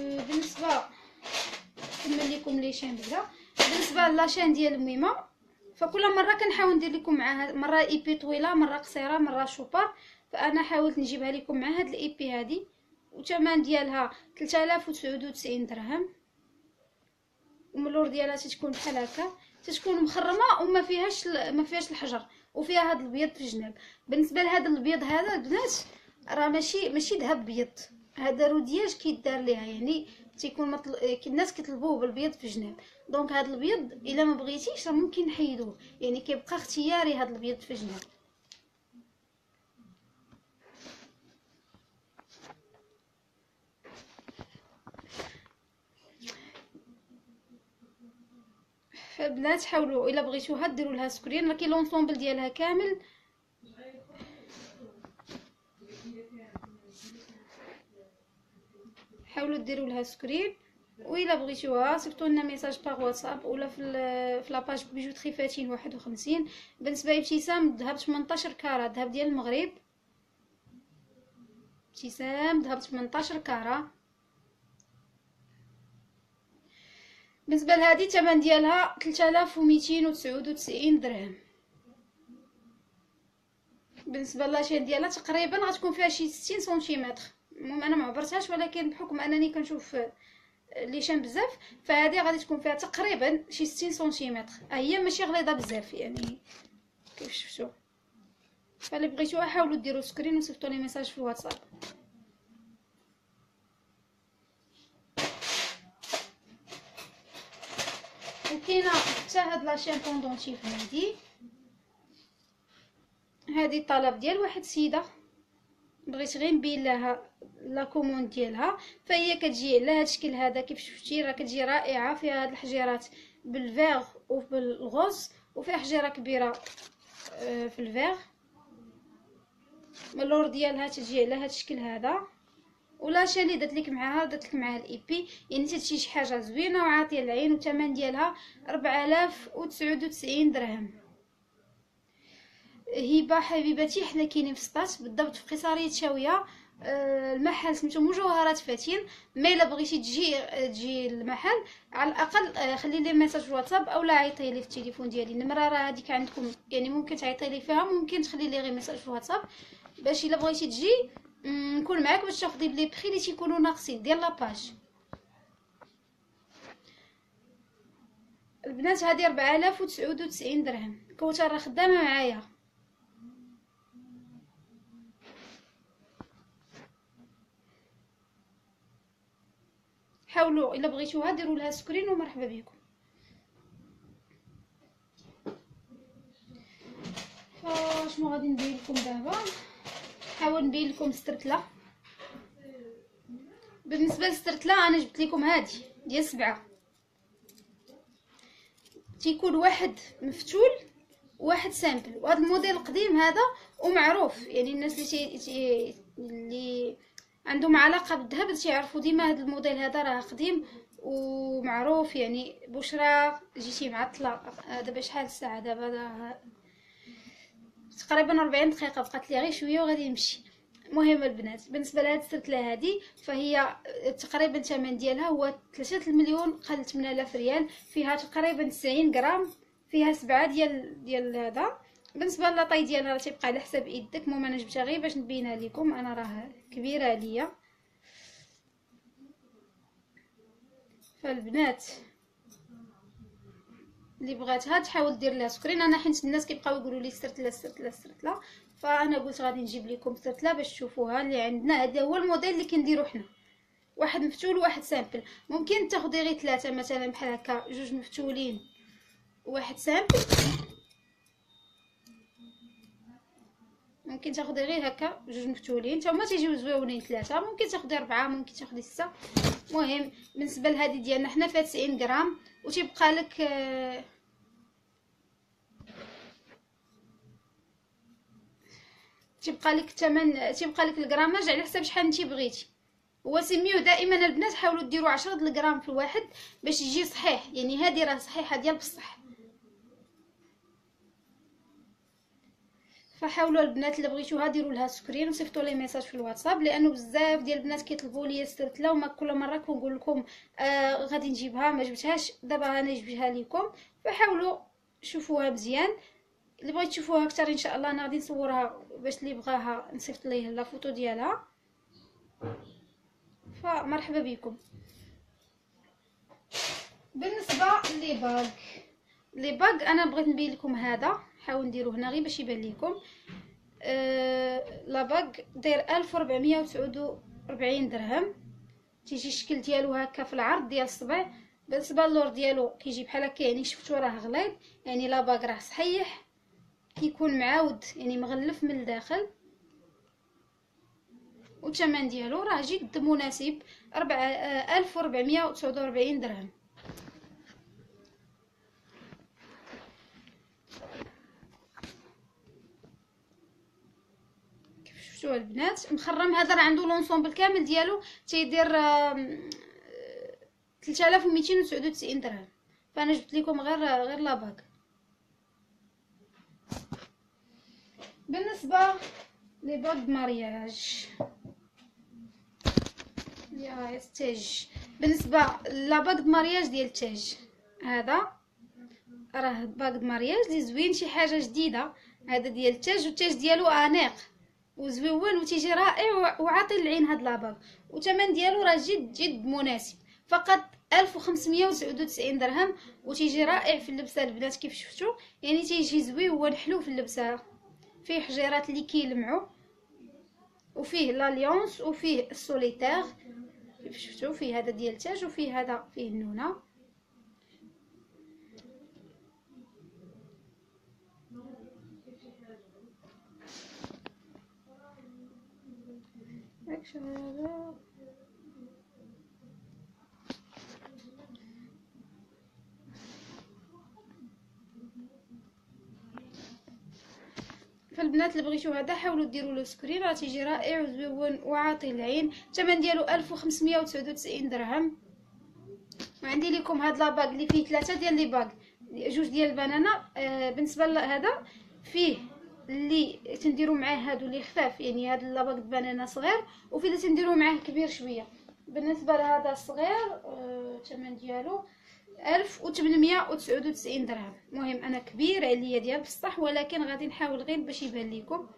بالنسبه نكمل لكم لي شين بعدا. بالنسبه لاشين ديال ميمه فكل مره كنحاول ندير لكم معها مره ايبي طويله مره قصيره مره شوبار. فانا حاولت نجيبها لكم مع هاد الايبي هادي، وثمن ديالها ثلاثة آلاف وتسعود وتسعين درهم. والملور ديالها تتكون بحال هكا، تتكون مخرمه وما فيهاش ما فيهاش الحجر، وفيها هاد البيض في الجناب. بالنسبه لهذا البيض هذا البنات راه ماشي ماشي ذهب بيض، هذا رودياج كيدار ليها، يعني تيكون مطل... الناس كيطلبوه بالبيض في الجناب. دونك هذا البيض الا ما بغيتيش راه ممكن نحيدوه، يعني كيبقى اختياري هذا البيض في الجناب. فالبنات حاولوا الا بغيتوها ديروا لها سكرين، راه كاين لونسومبل ديالها كامل. حاولوا ديروا لها سكرين، وإلا بغيتوها صيفطوا لنا ميساج باغ واتساب ولا في في لاباج بيجوتري فاتين واحد وخمسين. بالنسبه لابتسام ذهب ثمنطاش كاره، ذهب ديال المغرب. ابتسام ذهب ثمنطاش كاره. بالنسبه لهذه الثمن ديالها ثلاثة آلاف ومئتين وتسعود وتسعين درهم. بالنسبه لاشين ديالها تقريبا غتكون فيها شي ستين سنتيمتر. المهم انا ما عبرتهاش، ولكن بحكم انني كنشوف لي شان بزاف فهذه غادي تكون فيها تقريبا شي ستين سنتيمتر. هي ماشي غليظه بزاف يعني كيف شفتوا. فاللي بغيتوها حاولوا ديروا سكرين وصيفطوا لي ميساج في الواتساب. وكاينه حتى هاد لاشين بوندونتيف هادي، هادي الطلب ديال واحد السيده بغيت غير نبين لها لا كوموند ديالها. فهي كتجي على هاد الشكل هذا كيف شفتي، راه كتجي رائعه، فيها هاد الحجيرات بالفيغ وبالغوز، وفيها حجيره كبيره في الفيغ. اللور ديالها تجي على هاد الشكل هذا. ولا اللي درت لك معاها درت لك معاها الايبي، يعني تجي شي حاجه زوينه وعاطيه العين. والثمن ديالها أربعة آلاف وتسعود وتسعين درهم. هبه حبيبتي حنا كاينين في سطات بالضبط في قصريه شاويه. أه المحل سميتو مجوهرات فاتين. مي الا بغيتي تجي تجي المحل على الاقل أه خلي لي ميساج في الواتساب اولا عيطي لي في التليفون ديالي. النمره راه هذيك عندكم، يعني ممكن تعيطي لي فيها، ممكن تخلي لي غير ميساج في الواتساب باش الا بغيتي تجي نكون معاك باش تاخدي بلي بخي اللي تيكونوا ناقصين ديال لاباج. البنات هذه أربعة آلاف وتسعود وتسعين درهم. كوثر راه خدامه معايا. حاولوا الا بغيتوها ديروا لها سكرين ومرحبا بكم. فشنو غادي ندير لكم دابا؟ نحاول نبين لكم السترتله. بالنسبه للسترتله انا جبت لكم هذه ديال سبعة، تيكون واحد مفتول وواحد سامبل. وهذا الموديل القديم هذا ومعروف، يعني الناس اللي تي... تي... اللي عندهم علاقه بالذهب تيعرفوا ديما هذا الموديل هذا راه قديم ومعروف. يعني بشرى جيتي معطله دابا شحال الساعه دابا؟ تقريبا أربعين دقيقه، بقات لي غير شويه وغادي نمشي. المهم البنات بالنسبه لهاد السلسله هذه فهي تقريبا الثمن ديالها هو ثلاثة المليون قل ثمانية آلاف ريال. فيها تقريبا تسعين غرام، فيها سبعة ديال ديال هذا. بالنسبه للاطاي ديالها راه تيبقى على حساب يدك. المهم انا جبتها غير باش نبينها لكم، انا راه كبيره عليا. فالبنات اللي بغاتها تحاول دير لها سكرين. انا حيت الناس كيبقاو يقولوا لي سرتله سرتله سرتله، فانا قلت غادي نجيب لكم سرتله باش تشوفوها اللي عندنا. هذا هو الموديل اللي كنديرو حنا، واحد مفتول وواحد سامبل. ممكن تاخدي غير ثلاثه مثلا بحال هكا، جوج مفتولين وواحد سامبل. ممكن تاخدي غير هكا جوج مفتولين حتى هما تيجيو زويونين. ثلاثه ممكن تاخدي اربعه، ممكن تاخدي سته. المهم بالنسبه لهذه ديالنا حنا فيها تسعين غرام، وتيبقى لك آه تيبقى لك الثمن، تيبقى لك الغراماج على حساب شحال نتي بغيتي. هو سميو دائما البنات حاولوا ديروا عشرة د الغرام في الواحد باش يجي صحيح، يعني هذه راه صحيحه ديال بصح. فحاولوا البنات اللي بغيتوها ديروا لها سكرين وصيفطوا لي ميساج في الواتساب، لانه بزاف ديال البنات كيطلبوا لي السرتله وما كل مره كنقول لكم آه غادي نجيبها ما جبتهاش. دابا انا جبتها لكم، فحاولوا شوفوها مزيان. اللي بغيت تشوفوها اكثر ان شاء الله انا غادي نصورها باش اللي بغاها نصيفط ليه لا فوتو ديالها. فمرحبا بكم. بالنسبه لي باغ لي باغ انا بغيت نبين لكم هذا، حاول نديرو هنا غير باش يبان لكم. أه لا باغ داير ألف وربعمية وتسعة وأربعين درهم. تيجي الشكل ديالو هكا في العرض ديال الصبع، بالنسبه اللور ديالو كيجي بحال هكا، يعني شفتو راه غليظ، يعني لا باغ راه صحيح، كيكون معاود يعني مغلف من الداخل. والثمن ديالو راه جد مناسب، ألف وربعمية وتسعة وأربعين درهم. كيف شفتوا البنات مخرم، هذا راه عنده لونسومبل كامل ديالو تيدير ثلاثة آلاف ومئتين وتسعة وتسعين درهم. فانا جبت لكم غير غير لا باغ. بالنسبه لي باغ مارياج يا ستاج، بالنسبه لا باغ مارياج ديال التاج، هذا راه باغ مارياج لي زوين، شي حاجه جديده. هذا ديال التاج، والتاج ديالو انيق وزويون وتيجي رائع وعاطي العين هاد لا باغ. والثمن ديالو راه جد جد مناسب، فقط ألف وخمسمية وتسعة وتسعين درهم. وتيجي رائع في اللبسه البنات كيف شفتوا، يعني تيجي زويون حلو في اللبسه، فيه حجيرات اللي كيلمعوا، وفيه لاليونس، وفيه السوليتير كيف شفتوا. فيه هذا ديال التاج، وفيه هذا فيه النونه. فالبنات اللي بغيتو هذا حاولوا ديروا له سكرين، راه تيجي رائع وزوين وعاطي العين. الثمن ديالو ألف وخمسمية وتسعة وتسعين درهم. وعندي لكم هاد لاباغ اللي فيه ثلاثه ديال لي باغ، جوج ديال البنانه. آه بالنسبه لهذا فيه اللي تنديروا معاه هادو اللي خفاف، يعني هاد لاباغ البنانه صغير، وفيه اللي تنديروا معاه كبير شويه. بالنسبه لهذا الصغير الثمن آه ديالو ألف وثمنمية وتسعة وتسعين درهم. المهم انا كبير عليا ديال بصح، ولكن غادي نحاول غير باش يبان لكم.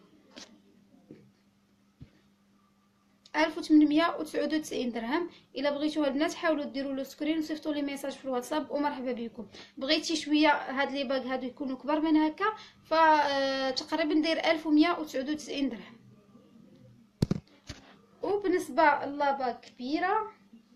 ألف وثمنمية وتسعة وتسعين درهم. الا بغيتوها البنات حاولوا ديروا له سكرين وصيفطوا لي ميساج في الواتساب ومرحبا بكم. بغيتي شويه هاد لي باغ هادو يكونوا كبار من هكا، فتقريبا داير ألف ومية وتسعة وتسعين درهم. وبالنسبه للاباغ كبيره،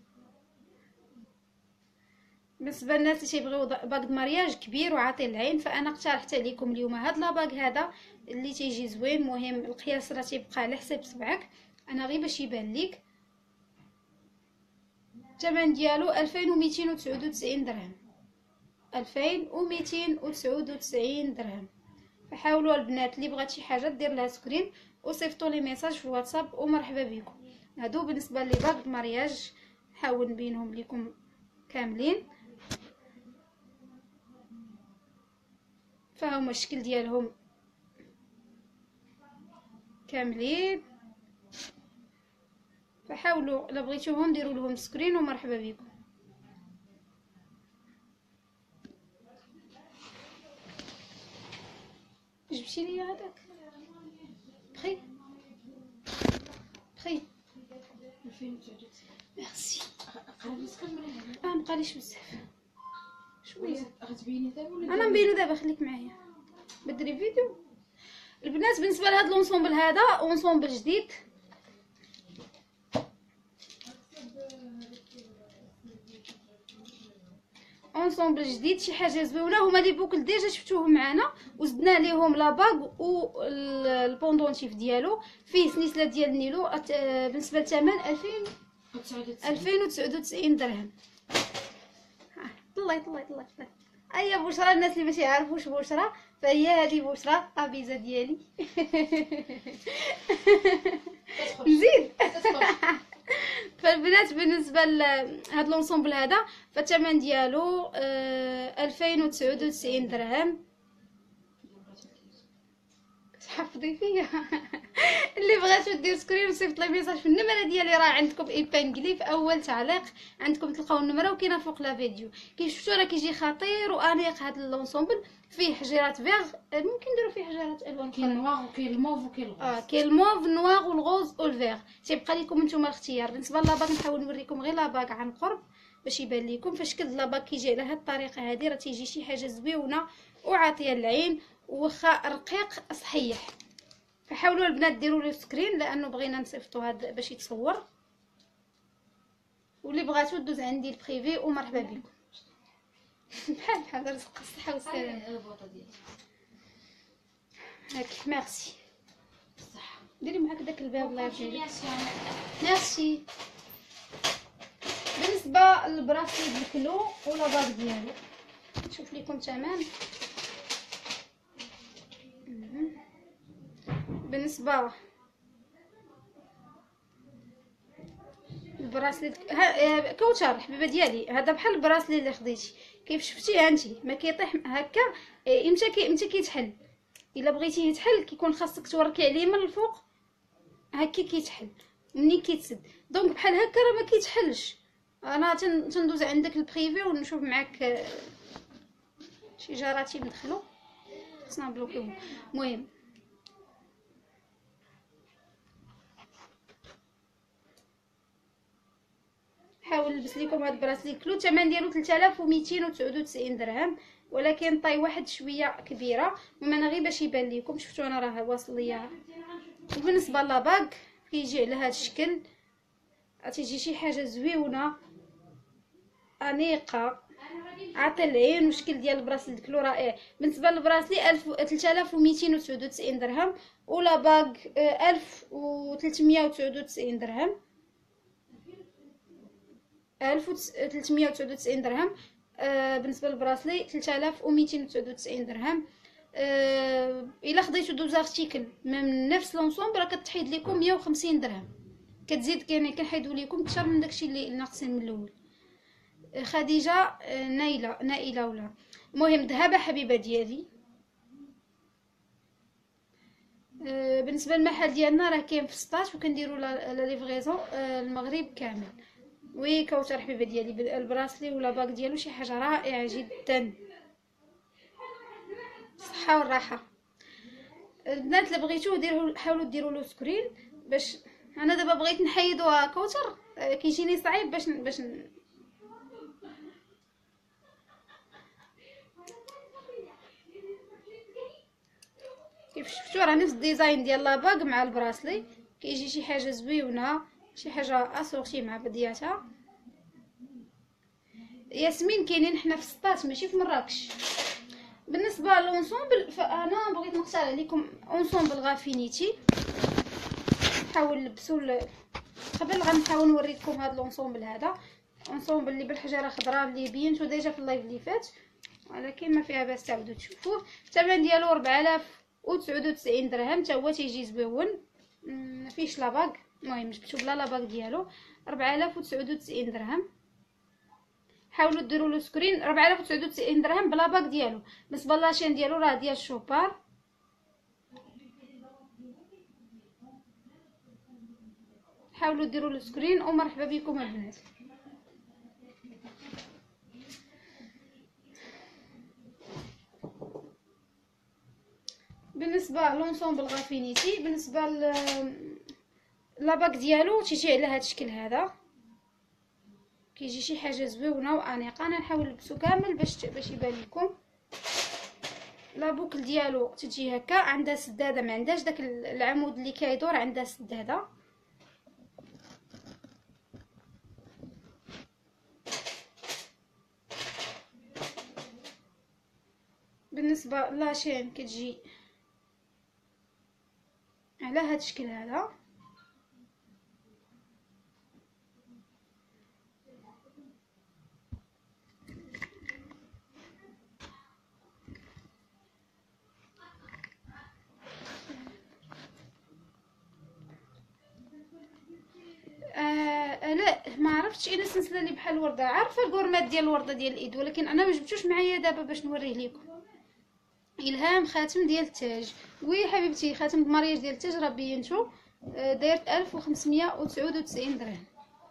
بالنسبه للناس اللي تيبغيو باغ مارياج كبير وعاطي العين، فانا اقترحت عليكم اليوم هاد لاباغ هذا اللي تيجي زوين. المهم القياس راه تيبقى على حساب صبعك، انا غير باش يبان ليك. الثمن ديالو ألفين ومئتين وتسعة وتسعين درهم، ألفين ومئتين وتسعة وتسعين درهم. فحاولوا البنات اللي بغات شي حاجه دير لها سكرين وصيفطوا لي ميساج في الواتساب ومرحبا بكم. هادو بالنسبه لي باغ مارياج، نحاول نبينهم لكم كاملين. فهما الشكل ديالهم كاملين، فحاولوا الا بغيتوهم ديروا لهم سكرين ومرحبا بكم. جبتي لي هذاك بخي بخي ميرسي. اه مبقاليش بزاف شويه، غتبيني دابا ولا انا نبينو دابا. خليك معايا بدري فيديو. البنات بالنسبه لهذا لونسومبل، هذا اونسومبل جديد، اونسومبل جديد شي حاجه زوينه. هما لي بوكل ديجا شفتوهم معنا، وزدنا عليهم لا باغ والبوندونتيف ديالو. فيه سنيسله ديال النيلو. بالنسبه للثمن ألفين ألفين وتسعة وتسعين درهم. طلعي طلعي طلعي طلعي. ايا بشرى الناس اللي باش يعرفوش بشرى، فهي هذه بشرى قبيزه ديالي. نزيد. فالبنات بالنسبه لهاد لونسومبل هذا، فالثمن ديالو ألفين وتسعة وتسعين درهم. تحفظي فيا. اللي بغاتو دير سكرين وصيفط لي ميساج في النمره ديالي راه عندكم ايبانكلي في اول تعليق، عندكم تلقاو النمره وكاينه فوق لا فيديو. كيف شفتوا راه كيجي خطير وانيق هذا اللونسومبل، فيه حجيرات فيغ، ممكن نديروا فيه حجيرات الوان كاين نوار وكاين الموف وكاين الغوز. اه كاين الموف النوار والغوز والفيغ، تيبقى لكم نتوما الاختيار. بالنسبه لاباك نحاول نوريكم غير لاباك عن قرب باش يبان لكم فاش كد لاباك كيجي على هاد الطريقه هذه، راه تيجي شي حاجه زويونه وعاطيه العين وخا رقيق صحيح. فحاولوا البنات ديروا لي سكرين لانه بغينا نصيفطوا هذا باش يتصور، واللي بغاتو دوز عندي البريفي ومرحبا بكم. بحال بحال رزق الصحه والسلامه. البوطه ديالي هاك ميرسي. بصح ديري معاك داك الباب الله يرضي عليك. يعني ميرسي. بالنسبه للبراسلي بالكلو ولا باك ديالو نشوف لكم ثمن. بالنسبه البراسلي ها... كوثر حبيبه ديالي، هذا بحال البراسلي اللي خديتي كيف شفتي هانتي ما كيطيح هكا امتى كي امتى كيتحل. الا بغيتيه يتحل كيكون خاصك توركي عليه من الفوق هكا كيتحل، منين كيتسد دونك بحال هكا راه ما كيتحلش. انا تن... تندوز عندك البريفي ونشوف معاك شي جاراتي ندخلو خصنا نبلوكيهم. المهم حاول نلبس لكم هاد البراسلي كلو، الثمن ديالو ثلاثة آلاف ومئتين وتسعة وتسعين درهم، ولكن طاي واحد شويه كبيره. المهم انا غير باش يبان لكم شفتوا انا راه واصل ليا. وبالنسبه لاباك كيجي على هذا الشكل، تيجي شي حاجه زويونه انيقه عطي العين وشكل ديال البراسلي كلو رائع. بالنسبه للبراسلي ثلاثة آلاف ومئتين وتسعة وتسعين درهم، ولا باك ألف وثلاثمائة وتسعة وتسعين درهم، ألف وثلاثمائة وتسعة وتسعين درهم. آه بالنسبه للبراسلي ثلاثة آلاف ومئتين وتسعة وتسعين درهم. آه الا خديتو دوز ارتيكل من نفس لونسومبل راه كتحيد لكم مئة وخمسين درهم، كتزيد يعني كنحيدوا لكم اكثر من داكشي اللي ناقصين من الاول. خديجه آه نايله نائله ولا المهم ذهبه حبيبه ديالي. آه بالنسبه للمحل ديالنا راه كاين في سطاش وكنديروا لا ليفريزون آه المغرب كامل. وي كوثر حبيبه ديالي البراسلي ولا باك ديالو شي حاجه رائعه جدا، الصحه والراحه. البنات اللي بغيتوه ديروا حاولوا ديروا له سكرين باش انا دابا بغيت نحيدو كوثر كيجيني صعيب باش باش كيف شفتوا راه نفس الديزاين ديال لاباك مع البراسلي كيجي شي حاجه زويونه، شي حاجه اسورتي مع بدياتها. ياسمين كاينين حنا في سطات ماشي في مراكش. بالنسبه للونسومبل فانا بغيت نختار عليكم اونسومبل غافينيتي. نحاول نلبسو قبل غنحاول نوريكم هذا لونسومبل، هذا اونسومبل اللي بالحجره خضراء اللي بينتو ديجا في اللايف اللي فات، ولكن ما فيها باس تعاودوا تشوفوه. الثمن ديالو أربعة آلاف وتسعة وتسعين درهم، حتى هو تيجي زويون ما فيهش لاباك. المهم جبتو بلا لاباك ديالو أربعة آلاف وتسعة وتسعين درهم. حاولوا ديروا له سكرين أربعة آلاف وتسعة وتسعين درهم بلا باك ديالو. بالنسبه لاشين ديالو راه ديال شوبار. حاولوا ديروا له سكرين ومرحبا بكم البنات. بالنسبه لونسومبل غافينيتي، بالنسبه ل لاباك ديالو تيجي على هذا الشكل هذا، كيجي شي حاجه زويونه وانيقه. انا نحاول نلبسو كامل باش باش يبان لكم. لا بوكل ديالو تجي هكا، عندها سداده ما عندهاش داك العمود اللي كيدور، عندها سداده. بالنسبه لاشين كتجي على هذا الشكل هذا. آه لا ما عرفتش انا السلسله اللي بحال الورده، عارفه الكورمات ديال الورده ديال الايد، ولكن انا ما جبتوش معايا دابا باش نوريه لكم. الهام خاتم ديال التاج. وي حبيبتي خاتم المارياج ديال التاج راه بينتو، دايرت ألف وخمسمية وتسعود وتسعين درهم.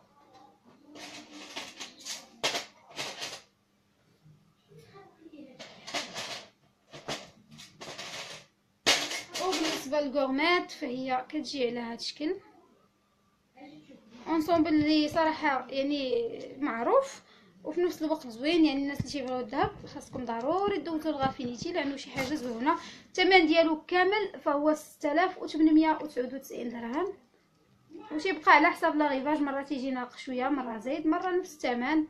وبالنسبه للغورميت فهي كتجي على هذا الشكل، اونسومبل اللي صراحه يعني معروف وفي نفس الوقت زوين. يعني الناس اللي تيبغيو الذهب خاصكم ضروري دوزو لغافينيتي لانه شي حاجه زوينه. الثمن ديالو كامل فهو ستة آلاف وثمانمية وتسعود وتسعين درهم، وتيبقى على حساب لا ريفاج، مره تيجي ناقص شويه، مره زايد، مره نفس الثمن.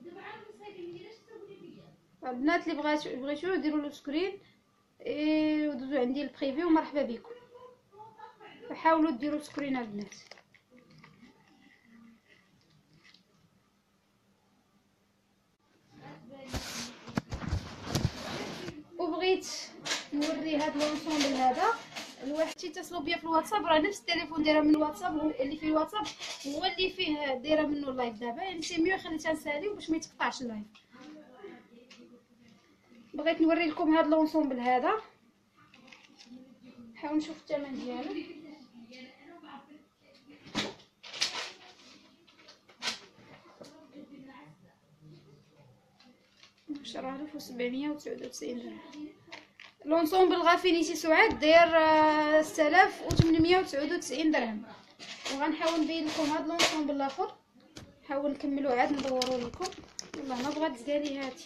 البنات اللي بغاتو بغيتو ديروا له سكرين ايه ودوزو عندي البريفي ومرحبا بكم. فحاولوا ديروا سكرين البنات. وبغيت نوري هاد لونسومبل هذا الواحد تيتصلوا بيا في الواتساب، راه نفس التليفون دايره من الواتساب، هو اللي فيه الواتساب هو اللي فيه دايره منه اللايف دابا. يعني سي ميو خليتها نساليو باش ما يتقطعش اللايف. بغيت نوري لكم هاد لونسومبل هذا، نحاول نشوف الثمن ديالو. عشرة آلاف وسبعمية وتسعود وتسعين درهم. لونسومبل غافينيتي سعاد داير ستة آلاف وثمانمية وتسعود وتسعين درهم. وغنحاول نبين لكم هاد لونسومبل الاخر، نحاول نكملو عاد ندورو لكم. والله ما بغات تزالي هادي.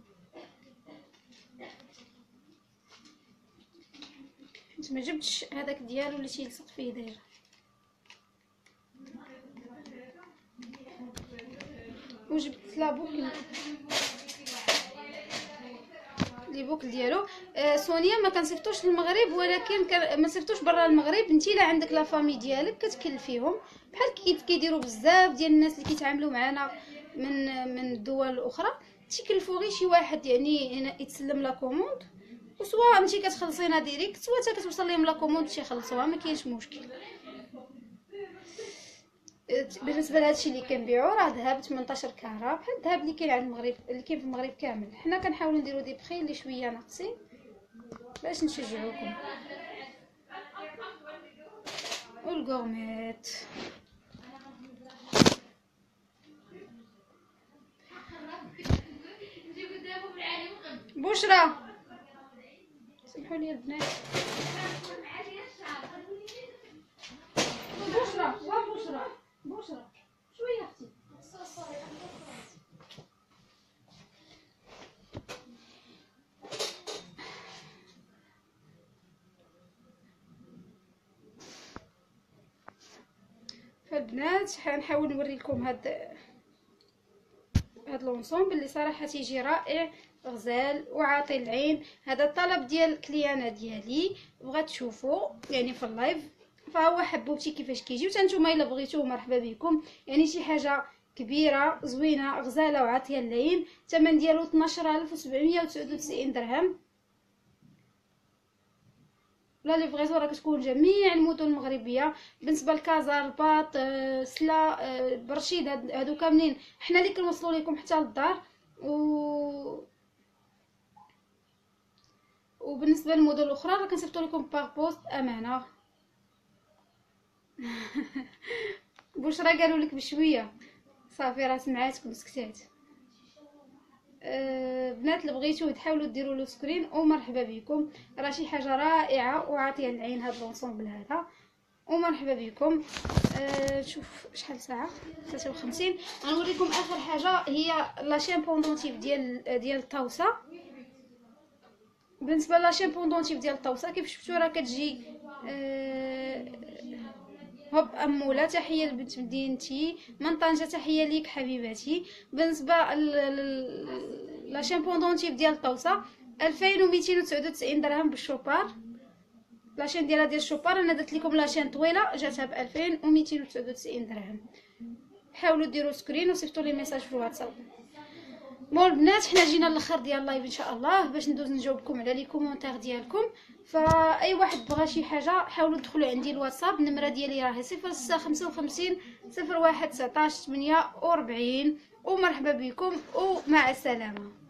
حيت ما جبتش هذاك ديالو اللي تيلصق فيه داير. وجبت لا بوكل لي بوكل ديالو. آه سونيا ما كنصيفطوش للمغرب، ولكن كان ما صيفطوش برا المغرب. انت الا عندك لا فامي ديالك كتكلفيهم بحال كيف كيديروا بزاف ديال الناس اللي كيتعاملوا معنا من من الدول الاخرى، تيكلفوا غير شي واحد يعني يتسلم لا كوموند، وسواء انت كتخلصينا ديريكت سواء حتى كتوصل لهم لا كوموند تيخلصوها، ما كاينش مشكل. بالنسبه لهادشي اللي كنبيعو راه ذهب ثمنطاش كاره بحال الذهب اللي كاين عند المغرب اللي كاين في المغرب كامل. حنا كنحاولوا نديرو دي بخي اللي شويه ناقصين باش نشجعوكم. والغورميت بشرى سمحوا لي البنات. بشرى وبشرى بشرى شويه اختي. فالبنات حنحاول نوري لكم هاد هاد لونسومبل اللي صراحه تيجي رائع، غزال وعاطي العين. هذا الطلب ديال الكليانه ديالي، بغات تشوفوا يعني في اللايف، فهو حبوبتي كيفاش كيجي. وانتم الا بغيتوه مرحبا بكم. يعني شي حاجه كبيره زوينه غزاله وعاطيه العين. الثمن ديالو اثناش ألف وسبعمية وتسعود وتسعين درهم. لا ليفغيزون راه كتكون جميع المدن المغربيه. بالنسبه لكازا، الرباط، سلا، برشيد، هادو كاملين حنا اللي كنوصلوا لكم حتى للدار. و وبالنسبه للمدن الاخرى راه كنصيفطوا لكم باغ بوست امانه. بشرى قالوا لك بشويه صافي راه سمعاتكم سكتات. أه بنات اللي بغيتوه تحاولوا ديروا له سكرين ومرحبا بكم. راه شي حاجه رائعه وعاطيه العين هذا لونسومبل هذا، ومرحبا بكم. أه شوف شحال ساعه ثلاثة وخمسين. غنوريكم اخر حاجه هي لاشين بوندونتيف ديال ديال الطاوسه. بالنسبه لاشين بوندونتيف ديال الطاوسه كيف شفتوا راه كتجي أه هوب اموله. تحيه لبنت مدينتي من طنجه، تحيه ليك حبيباتي. بالنسبه لا شامبوندونتيف ديال الطوسه ألفين ومئتين وتسعود وتسعين درهم بالشوبار. لاشين ديالها ديال الشوبار انا درت لكم لاشين طويله جاتها ب ألفين ومئتين وتسعود وتسعين درهم. حاولوا ديروا سكرين وصيفطوا لي ميساج في الواتساب. مول البنات حنا جينا للاخر ديال اللايف ان شاء الله باش ندوز نجاوبكم على لي كومونتير ديالكم. فاي واحد بغى شي حاجه حاولوا تدخلوا عندي الواتساب. النمره ديالي راهي صفر ستة خمسة وخمسين صفر واحد تسعطاش ثمانية وأربعين. ومرحبا بكم ومع السلامه.